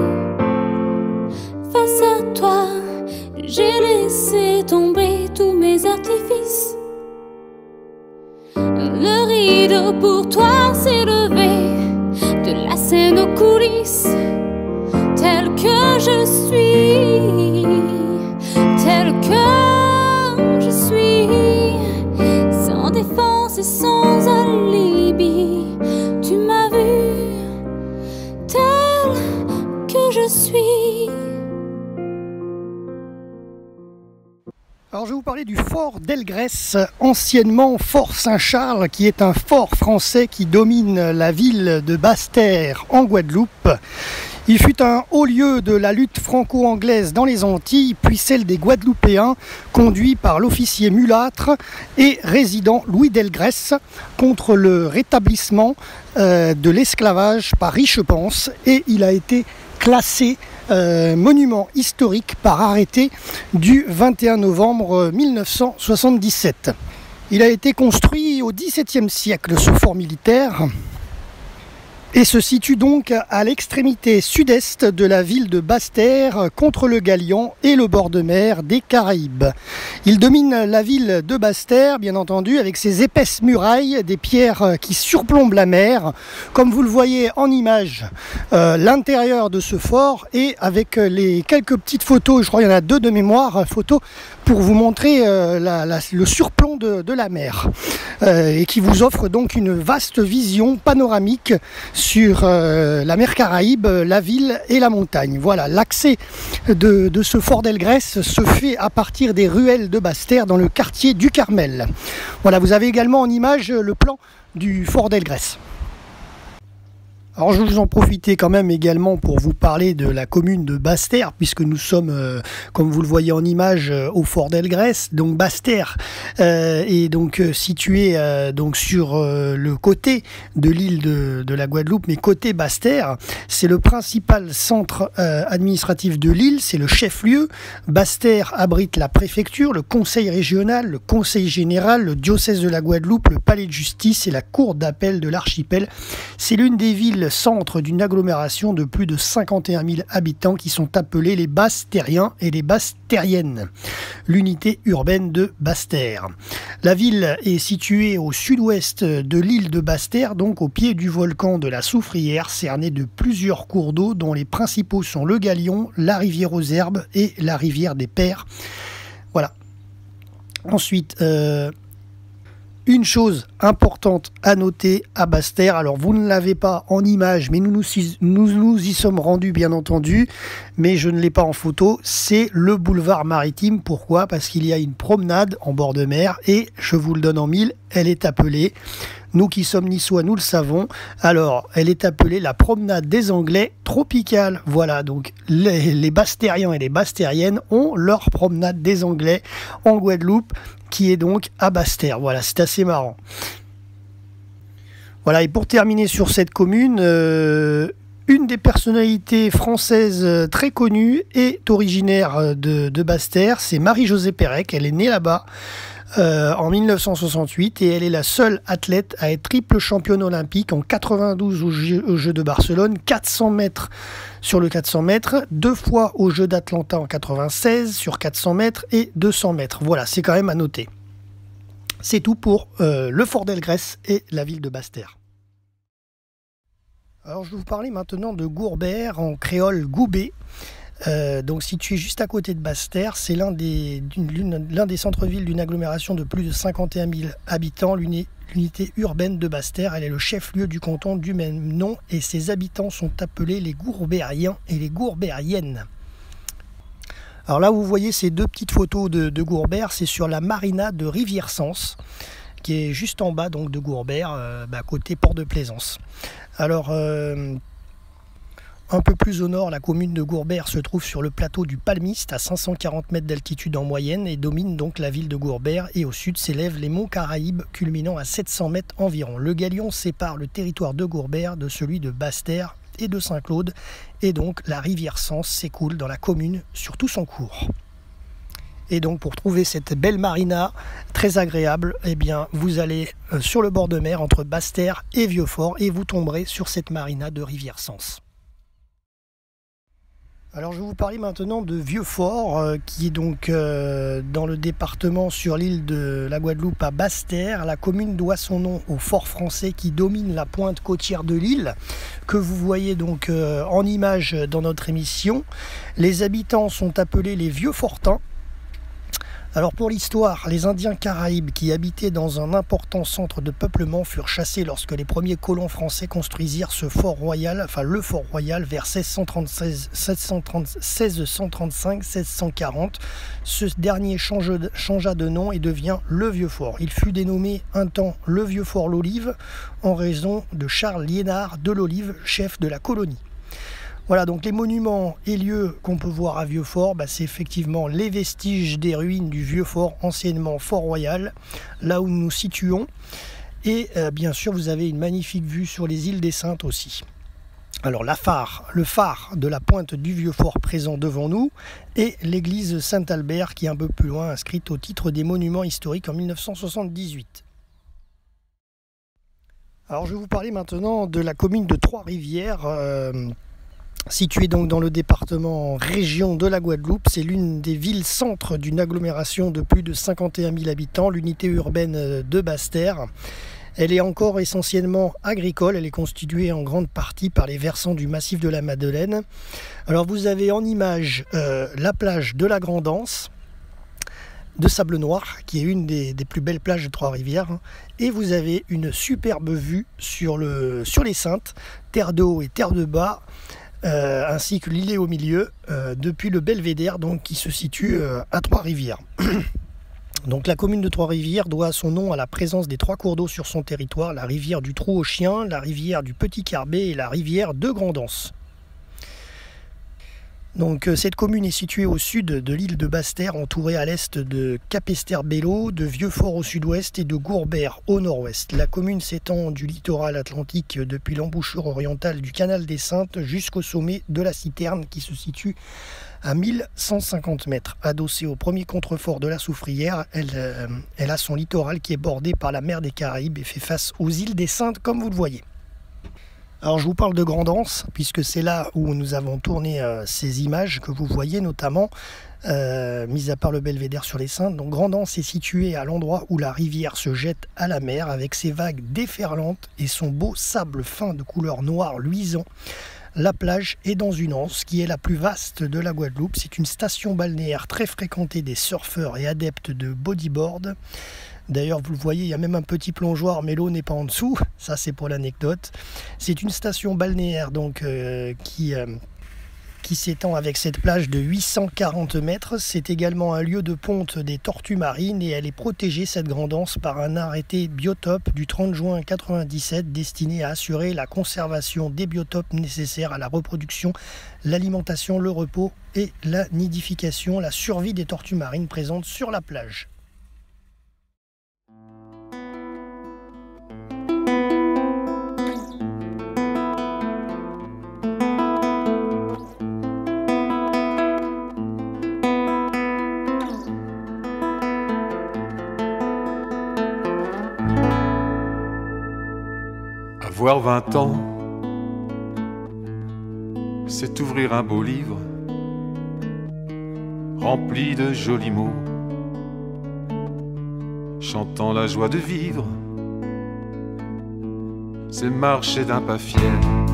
Face à toi, j'ai laissé tomber tous mes artifices. Le rideau pour toi s'est levé, de la scène aux coulisses. Telle que je suis, telle que je suis, sans défense et sans alibi. Tu m'as vu telle que je suis. Alors je vais vous parler du fort d'Elgrès, anciennement fort Saint-Charles, qui est un fort français qui domine la ville de Basse-Terre en Guadeloupe. Il fut un haut lieu de la lutte franco-anglaise dans les Antilles, puis celle des Guadeloupéens, conduit par l'officier mulâtre et résident Louis d'Elgrès, contre le rétablissement euh, de l'esclavage par Richepanse, et il a été classé euh, monument historique par arrêté du vingt et un novembre mille neuf cent soixante-dix-sept. Il a été construit au dix-septième siècle, ce fort militaire, et se situe donc à l'extrémité sud-est de la ville de Basse-Terre, contre le Galian et le bord de mer des Caraïbes. Il domine la ville de Basse-Terre, bien entendu, avec ses épaisses murailles, des pierres qui surplombent la mer. Comme vous le voyez en image, euh, l'intérieur de ce fort, et avec les quelques petites photos, je crois qu'il y en a deux de mémoire, photos pour vous montrer euh, la, la, le surplomb de, de la mer, euh, et qui vous offre donc une vaste vision panoramique sur euh, la mer Caraïbe, la ville et la montagne. Voilà, l'accès de, de ce fort d'Elgrès se fait à partir des ruelles de Basse-Terre dans le quartier du Carmel. Voilà, vous avez également en image le plan du fort d'Elgrès. Alors je vais vous en profiter quand même également pour vous parler de la commune de Basse-Terre, puisque nous sommes, euh, comme vous le voyez en image, euh, au Fort d'Elgrès. Donc Basse-Terre euh, est donc euh, située euh, donc sur euh, le côté de l'île de, de la Guadeloupe, mais côté Basse-Terre, c'est le principal centre euh, administratif de l'île, c'est le chef-lieu. Basse-Terre abrite la préfecture, le conseil régional, le conseil général, le diocèse de la Guadeloupe, le palais de justice et la cour d'appel de l'archipel. C'est l'une des villes centre d'une agglomération de plus de cinquante et un mille habitants qui sont appelés les Basse-Terriens et les Basse-Terriennes, l'unité urbaine de Basse-Terre. La ville est située au sud-ouest de l'île de Basse-Terre, donc au pied du volcan de la Soufrière, cerné de plusieurs cours d'eau dont les principaux sont le Galion, la rivière aux Herbes et la rivière des Pères. Voilà. Ensuite, euh, une chose importante à noter à Basse-Terre, alors vous ne l'avez pas en image, mais nous nous, nous nous y sommes rendus bien entendu, mais je ne l'ai pas en photo, c'est le boulevard maritime. Pourquoi? Parce qu'il y a une promenade en bord de mer et je vous le donne en mille, elle est appelée, nous qui sommes niçois, nous le savons, alors elle est appelée la promenade des Anglais tropicale. Voilà, donc les, les Basse-Terriens et les Basse-Terriennes ont leur promenade des Anglais en Guadeloupe, qui est donc à Basse-Terre. Voilà, c'est assez marrant. Voilà, et pour terminer sur cette commune, euh, une des personnalités françaises très connues est originaire de, de Basse-Terre, c'est Marie-Josée Pérec. Elle est née là-bas euh, en mille neuf cent soixante-huit et elle est la seule athlète à être triple championne olympique en quatre-vingt-douze aux Jeux, aux Jeux de Barcelone, quatre cents mètres sur le quatre cents mètres, deux fois aux Jeux d'Atlanta en quatre-vingt-seize sur quatre cents mètres et deux cents mètres. Voilà, c'est quand même à noter. C'est tout pour euh, le Fort d'Elgrès et la ville de Basse-Terre. Alors je vais vous parler maintenant de Gourbert, en créole Goubet. Euh, donc situé juste à côté de Basse-Terre, c'est l'un des, l'un des centres-villes d'une agglomération de plus de cinquante et un mille habitants, l'unité urbaine de Basse-Terre. Elle est le chef-lieu du canton du même nom et ses habitants sont appelés les Gourbériens et les Gourbériennes. Alors là vous voyez ces deux petites photos de, de Gourbert, c'est sur la marina de Rivière-Sens, qui est juste en bas donc de Gourbert, euh, bah, côté port de Plaisance. Alors euh, un peu plus au nord, la commune de Gourbert se trouve sur le plateau du Palmiste à cinq cent quarante mètres d'altitude en moyenne et domine donc la ville de Gourbert, et au sud s'élèvent les monts Caraïbes culminant à sept cents mètres environ. Le Galion sépare le territoire de Gourbert de celui de Basse-Terre et de Saint-Claude, et donc la rivière Sens s'écoule dans la commune sur tout son cours. Et donc pour trouver cette belle marina très agréable, eh bien vous allez euh, sur le bord de mer entre Basse-Terre et Vieux-Fort et vous tomberez sur cette marina de Rivière-Sens. Alors je vais vous parler maintenant de Vieux-Fort, euh, qui est donc euh, dans le département sur l'île de la Guadeloupe à Basse-Terre. La commune doit son nom au fort français qui domine la pointe côtière de l'île, que vous voyez donc euh, en image dans notre émission. Les habitants sont appelés les Vieux-Fortins. Alors pour l'histoire, les Indiens Caraïbes qui habitaient dans un important centre de peuplement furent chassés lorsque les premiers colons français construisirent ce fort royal, enfin le fort royal vers seize cent trente-seize, seize cent trente-cinq, seize cent quarante. Ce dernier change, changea de nom et devient le Vieux-Fort. Il fut dénommé un temps le Vieux-Fort l'Olive en raison de Charles Liénard de l'Olive, chef de la colonie. Voilà, donc les monuments et lieux qu'on peut voir à Vieux-Fort, bah, c'est effectivement les vestiges des ruines du Vieux-Fort, anciennement Fort Royal, là où nous nous situons. Et euh, bien sûr, vous avez une magnifique vue sur les îles des Saintes aussi. Alors la phare, le phare de la pointe du Vieux-Fort présent devant nous, et l'église Saint-Albert qui est un peu plus loin, inscrite au titre des monuments historiques en mille neuf cent soixante-dix-huit. Alors je vais vous parler maintenant de la commune de Trois-Rivières, euh, située donc dans le département région de la Guadeloupe. C'est l'une des villes-centres d'une agglomération de plus de cinquante et un mille habitants, l'unité urbaine de Basse-Terre. Elle est encore essentiellement agricole, elle est constituée en grande partie par les versants du massif de la Madeleine. Alors vous avez en image euh, la plage de la Grande-Anse, de Sable Noir, qui est une des, des plus belles plages de Trois-Rivières, et vous avez une superbe vue sur, le, sur les Saintes, terre de haut et terre de bas, Euh, ainsi que l'îlet au milieu, euh, depuis le Belvédère, donc, qui se situe euh, à Trois-Rivières. Donc la commune de Trois-Rivières doit son nom à la présence des trois cours d'eau sur son territoire, la rivière du Trou aux Chiens, la rivière du Petit Carbet et la rivière de Grand'Anse. Donc euh, cette commune est située au sud de l'île de Basse-Terre, entourée à l'est de Capesterre-Belle-Eau, de Vieux-Fort au sud-ouest et de Gourbert au nord-ouest. La commune s'étend du littoral atlantique depuis l'embouchure orientale du canal des Saintes jusqu'au sommet de la Citerne qui se situe à mille cent cinquante mètres. Adossée au premier contrefort de la Soufrière, elle, euh, elle a son littoral qui est bordé par la mer des Caraïbes et fait face aux îles des Saintes comme vous le voyez. Alors je vous parle de Grand'Anse, puisque c'est là où nous avons tourné euh, ces images que vous voyez notamment, euh, mis à part le belvédère sur les Saintes. Donc Grand'Anse est située à l'endroit où la rivière se jette à la mer avec ses vagues déferlantes et son beau sable fin de couleur noire luisant. La plage est dans une anse qui est la plus vaste de la Guadeloupe. C'est une station balnéaire très fréquentée des surfeurs et adeptes de bodyboard. D'ailleurs, vous le voyez, il y a même un petit plongeoir, mais l'eau n'est pas en dessous. Ça, c'est pour l'anecdote. C'est une station balnéaire donc, euh, qui, euh, qui s'étend avec cette plage de huit cent quarante mètres. C'est également un lieu de ponte des tortues marines et elle est protégée, cette Grand'Anse, par un arrêté biotope du trente juin mille neuf cent quatre-vingt-dix-sept destiné à assurer la conservation des biotopes nécessaires à la reproduction, l'alimentation, le repos et la nidification, la survie des tortues marines présentes sur la plage. Avoir vingt ans, c'est ouvrir un beau livre rempli de jolis mots, chantant la joie de vivre. C'est marcher d'un pas fier,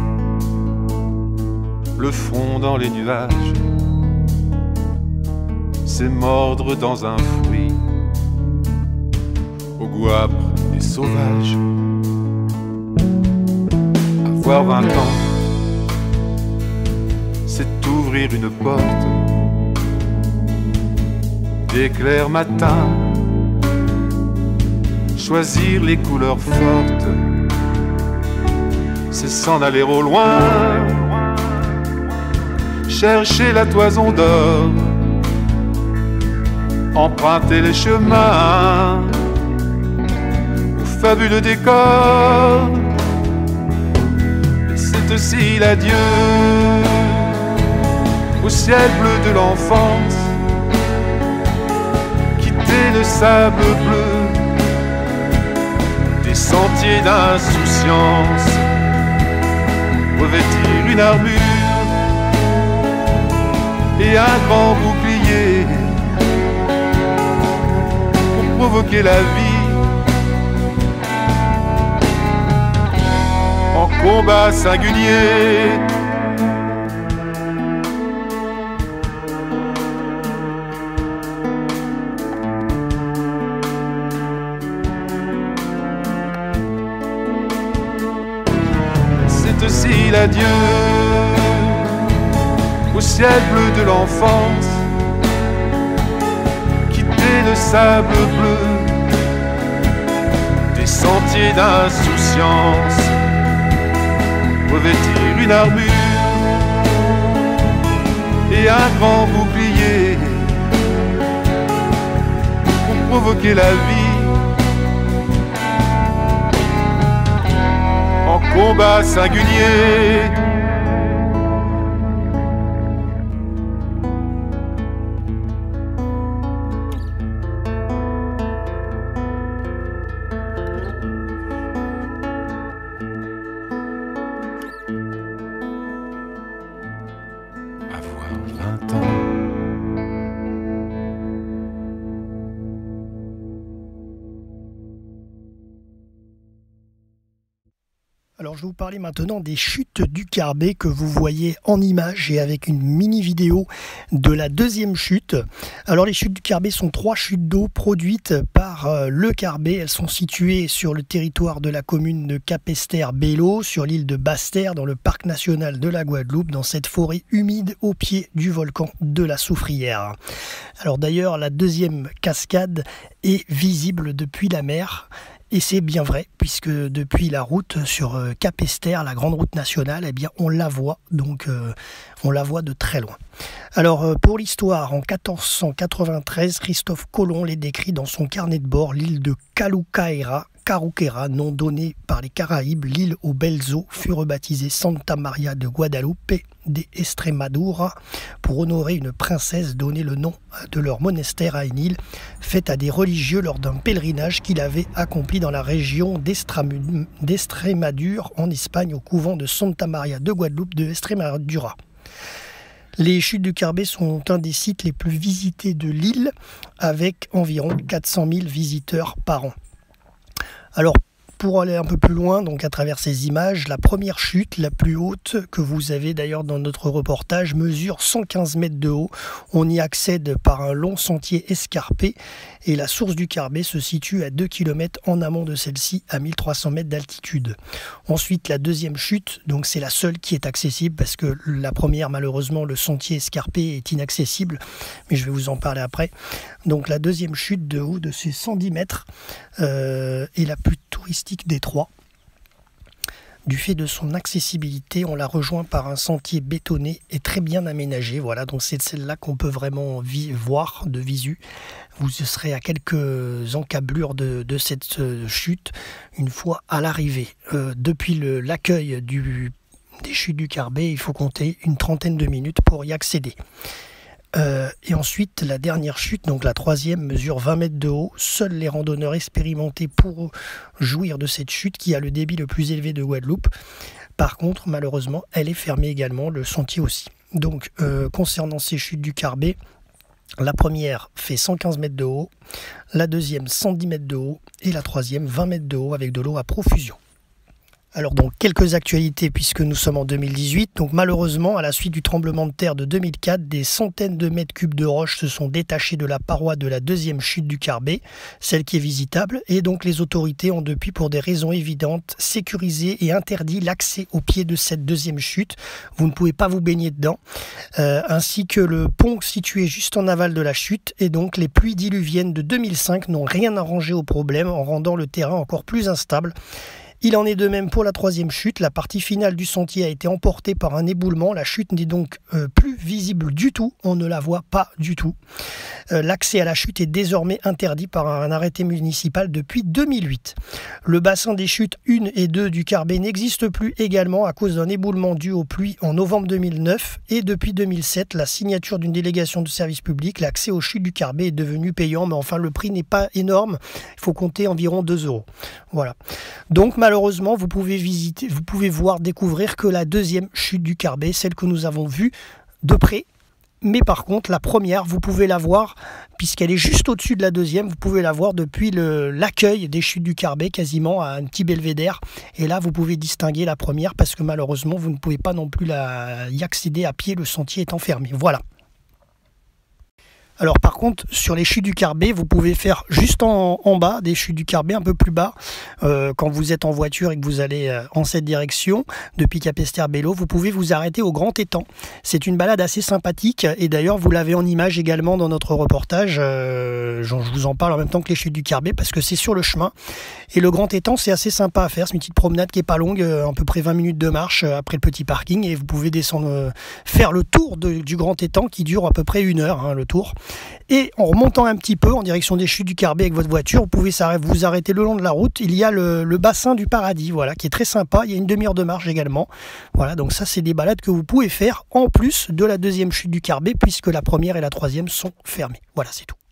le front dans les nuages. C'est mordre dans un fruit au goût âpre et sauvage. Avoir vingt ans, c'est ouvrir une porte d'éclair matin, choisir les couleurs fortes, c'est s'en aller au loin, chercher la toison d'or, emprunter les chemins au fabuleux décor. C'est aussi l'adieu au ciel bleu de l'enfance, quitter le sable bleu des sentiers d'insouciance, revêtir une armure et un grand bouclier pour provoquer la vie. Combat singulier, c'est aussi l'adieu au ciel bleu de l'enfance, quitter le sable bleu des sentiers d'insouciance, revêtir une armure et un grand bouclier pour provoquer la vie en combat singulier. Alors je vais vous parler maintenant des chutes du Carbet que vous voyez en image et avec une mini vidéo de la deuxième chute. Alors les chutes du Carbet sont trois chutes d'eau produites par euh, le Carbet. Elles sont situées sur le territoire de la commune de Capesterre-Belle-Eau, sur l'île de Basse-Terre, dans le parc national de la Guadeloupe, dans cette forêt humide au pied du volcan de la Soufrière. Alors d'ailleurs la deuxième cascade est visible depuis la mer. Et c'est bien vrai, puisque depuis la route sur Capesterre, la grande route nationale, eh bien on la voit, donc euh, on la voit de très loin. Alors euh, pour l'histoire, en quatorze cent quatre-vingt-treize, Christophe Colomb les décrit dans son carnet de bord, l'île de Calucaera, Caruquera, nom donné par les Caraïbes, l'île aux belles eaux fut rebaptisée Santa Maria de Guadalupe de Extremadura pour honorer une princesse, donner le nom de leur monastère à une île faite à des religieux lors d'un pèlerinage qu'il avait accompli dans la région d'Extremadure en Espagne au couvent de Santa Maria de Guadalupe de Extremadura. Les chutes du Carbet sont un des sites les plus visités de l'île avec environ quatre cent mille visiteurs par an. Alors, pour aller un peu plus loin, donc à travers ces images, la première chute, la plus haute, que vous avez d'ailleurs dans notre reportage, mesure cent quinze mètres de haut. On y accède par un long sentier escarpé et la source du Carbet se situe à deux kilomètres en amont de celle-ci, à mille trois cents mètres d'altitude. Ensuite, la deuxième chute, donc c'est la seule qui est accessible parce que la première, malheureusement, le sentier escarpé est inaccessible, mais je vais vous en parler après. Donc la deuxième chute de haut de ces cent dix mètres euh, est la plus touristique des trois. Du fait de son accessibilité, on la rejoint par un sentier bétonné et très bien aménagé. Voilà, donc c'est celle-là qu'on peut vraiment voir de visu. Vous serez à quelques encablures de, de cette chute une fois à l'arrivée. Euh, depuis le, l'accueil du, des chutes du Carbet, il faut compter une trentaine de minutes pour y accéder. Euh, et ensuite, la dernière chute, donc la troisième, mesure vingt mètres de haut. Seuls les randonneurs expérimentés pourront jouir de cette chute qui a le débit le plus élevé de Guadeloupe. Par contre, malheureusement, elle est fermée également, le sentier aussi. Donc, euh, concernant ces chutes du Carbet, la première fait cent quinze mètres de haut, la deuxième cent dix mètres de haut et la troisième vingt mètres de haut avec de l'eau à profusion. Alors donc quelques actualités puisque nous sommes en deux mille dix-huit. Donc malheureusement, à la suite du tremblement de terre de deux mille quatre, des centaines de mètres cubes de roches se sont détachés de la paroi de la deuxième chute du Carbet, celle qui est visitable. Et donc les autorités ont depuis, pour des raisons évidentes, sécurisé et interdit l'accès au pied de cette deuxième chute. Vous ne pouvez pas vous baigner dedans. Euh, ainsi que le pont situé juste en aval de la chute. Et donc les pluies diluviennes de deux mille cinq n'ont rien arrangé au problème en rendant le terrain encore plus instable. Il en est de même pour la troisième chute. La partie finale du sentier a été emportée par un éboulement. La chute n'est donc euh, plus visible du tout. On ne la voit pas du tout. Euh, l'accès à la chute est désormais interdit par un arrêté municipal depuis deux mille huit. Le bassin des chutes un et deux du Carbet n'existe plus également à cause d'un éboulement dû aux pluies en novembre deux mille neuf. Et depuis deux mille sept, la signature d'une délégation de service public, l'accès aux chutes du Carbet est devenu payant. Mais enfin, le prix n'est pas énorme. Il faut compter environ deux euros. Voilà. Donc, malheureusement, vous pouvez visiter, vous pouvez voir, découvrir que la deuxième chute du Carbet, celle que nous avons vue de près. Mais par contre, la première, vous pouvez la voir, puisqu'elle est juste au-dessus de la deuxième, vous pouvez la voir depuis le, l'accueil des chutes du Carbet, quasiment à un petit belvédère. Et là, vous pouvez distinguer la première, parce que malheureusement, vous ne pouvez pas non plus la, y accéder à pied, le sentier étant fermé. Voilà. Alors par contre, sur les chutes du Carbet, vous pouvez faire juste en, en bas, des chutes du Carbet un peu plus bas, euh, quand vous êtes en voiture et que vous allez euh, en cette direction, depuis Capesterre-Belle-Eau, vous pouvez vous arrêter au Grand Étang. C'est une balade assez sympathique, et d'ailleurs vous l'avez en image également dans notre reportage, euh, je vous en parle en même temps que les chutes du Carbet, parce que c'est sur le chemin, et le Grand Étang c'est assez sympa à faire, c'est une petite promenade qui est pas longue, euh, à peu près vingt minutes de marche euh, après le petit parking, et vous pouvez descendre, euh, faire le tour de, du Grand Étang qui dure à peu près une heure, hein, le tour. Et en remontant un petit peu en direction des chutes du Carbet avec votre voiture, vous pouvez vous arrêter le long de la route. Il y a le, le bassin du Paradis, voilà, qui est très sympa. Il y a une demi-heure de marche également. Voilà, donc ça, c'est des balades que vous pouvez faire en plus de la deuxième chute du Carbet, puisque la première et la troisième sont fermées. Voilà, c'est tout.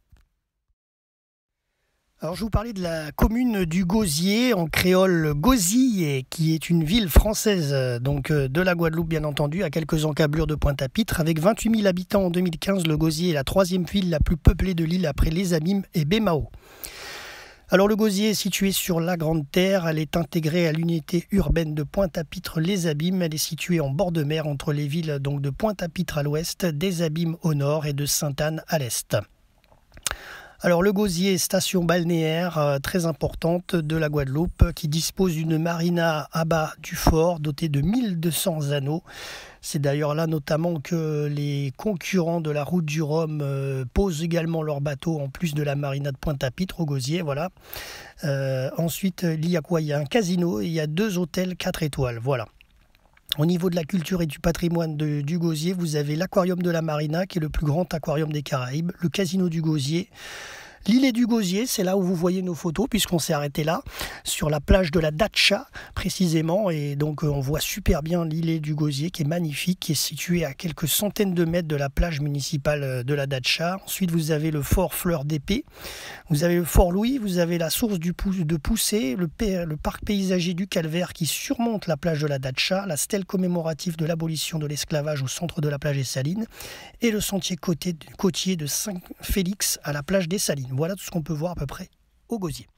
Alors je vous parlais de la commune du Gosier, en créole Gosier, qui est une ville française donc de la Guadeloupe bien entendu, à quelques encablures de Pointe-à-Pitre. Avec vingt-huit mille habitants en deux mille quinze, le Gosier est la troisième ville la plus peuplée de l'île après Les Abymes et Baie-Mahault. Alors le Gosier est situé sur la Grande Terre, elle est intégrée à l'unité urbaine de Pointe-à-Pitre-les Abîmes, elle est située en bord de mer entre les villes donc de Pointe-à-Pitre à l'ouest, des Abîmes au nord et de Sainte-Anne à l'est. Alors le Gosier, station balnéaire euh, très importante de la Guadeloupe, qui dispose d'une marina à bas du fort dotée de mille deux cents anneaux. C'est d'ailleurs là notamment que les concurrents de la route du Rhum euh, posent également leurs bateaux en plus de la marina de Pointe-à-Pitre au Gosier. Voilà. Euh, ensuite, il y a quoi ? Il y a un casino et il y a deux hôtels quatre étoiles. Voilà. Au niveau de la culture et du patrimoine de, du Gosier, vous avez l'aquarium de la Marina, qui est le plus grand aquarium des Caraïbes, le casino du Gosier, l'îlet du Gosier, c'est là où vous voyez nos photos, puisqu'on s'est arrêté là, sur la plage de la Datcha, précisément, et donc on voit super bien l'îlet du Gosier, qui est magnifique, qui est situé à quelques centaines de mètres de la plage municipale de la Datcha. Ensuite, vous avez le fort Fleur d'Épée, vous avez le fort Louis, vous avez la source du Pou- de Poussé, le, le parc paysager du Calvaire qui surmonte la plage de la Datcha, la stèle commémorative de l'abolition de l'esclavage au centre de la plage des Salines, et le sentier côté, côtier de Saint-Félix à la plage des Salines. Voilà tout ce qu'on peut voir à peu près au Gosier.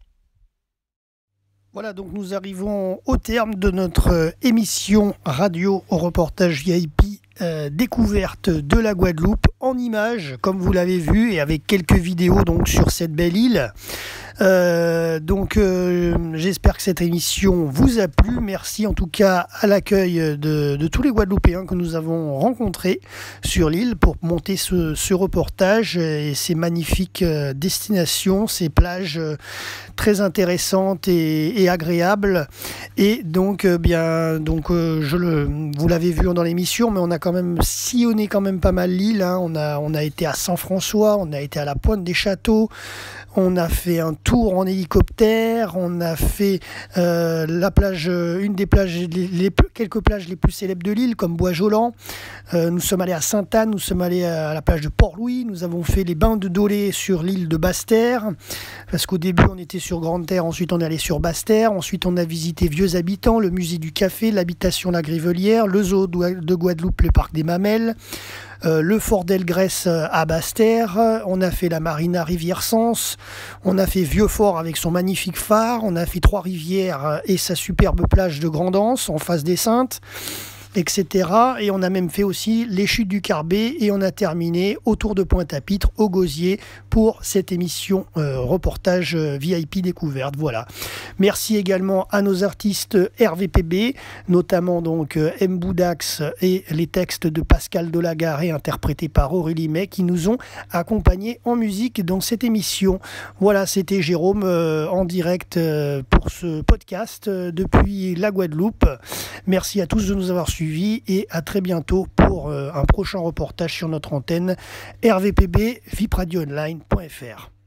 Voilà, donc nous arrivons au terme de notre émission radio au reportage V I P euh, découverte de la Guadeloupe en images, comme vous l'avez vu, et avec quelques vidéos donc sur cette belle île. Euh, donc euh, j'espère que cette émission vous a plu. Merci en tout cas à l'accueil de, de tous les Guadeloupéens que nous avons rencontrés sur l'île pour monter ce, ce reportage et ces magnifiques destinations, ces plages très intéressantes et, et agréables. Et donc euh, bien donc euh, je le vous l'avez vu dans l'émission, mais on a quand même sillonné quand même pas mal l'île, hein. On a on a été à Saint-François, on a été à la Pointe des Châteaux. On a fait un tour en hélicoptère, on a fait euh, la plage, une des plages, les, les, quelques plages les plus célèbres de l'île, comme Bois-Jolant. Euh, nous sommes allés à Sainte-Anne, nous sommes allés à la plage de Port-Louis, nous avons fait les bains de Dolé sur l'île de Basse-Terre, parce qu'au début on était sur Grande-Terre, ensuite on est allé sur Basse-Terre, ensuite on a visité Vieux Habitants, le musée du café, l'habitation La Grivelière, le zoo de Guadeloupe, le parc des Mamelles, Euh, le fort d'Elgrès à Basse-Terre, on a fait la marina Rivière-Sens, on a fait Vieux-Fort avec son magnifique phare, on a fait Trois-Rivières et sa superbe plage de Grand'Anse en face des Saintes, et cetera. Et on a même fait aussi les chutes du Carbet et on a terminé autour de Pointe-à-Pitre au Gosier pour cette émission euh, reportage euh, V I P découverte. Voilà. Merci également à nos artistes R V P B, notamment donc euh, M. Boudax et les textes de Pascal Delagaré interprétés par Aurélie May qui nous ont accompagnés en musique dans cette émission. Voilà, c'était Jérôme euh, en direct euh, pour ce podcast euh, depuis la Guadeloupe. Merci à tous de nous avoir suivis. Suivi et à très bientôt pour euh, un prochain reportage sur notre antenne R V P B, vip radio online point f r.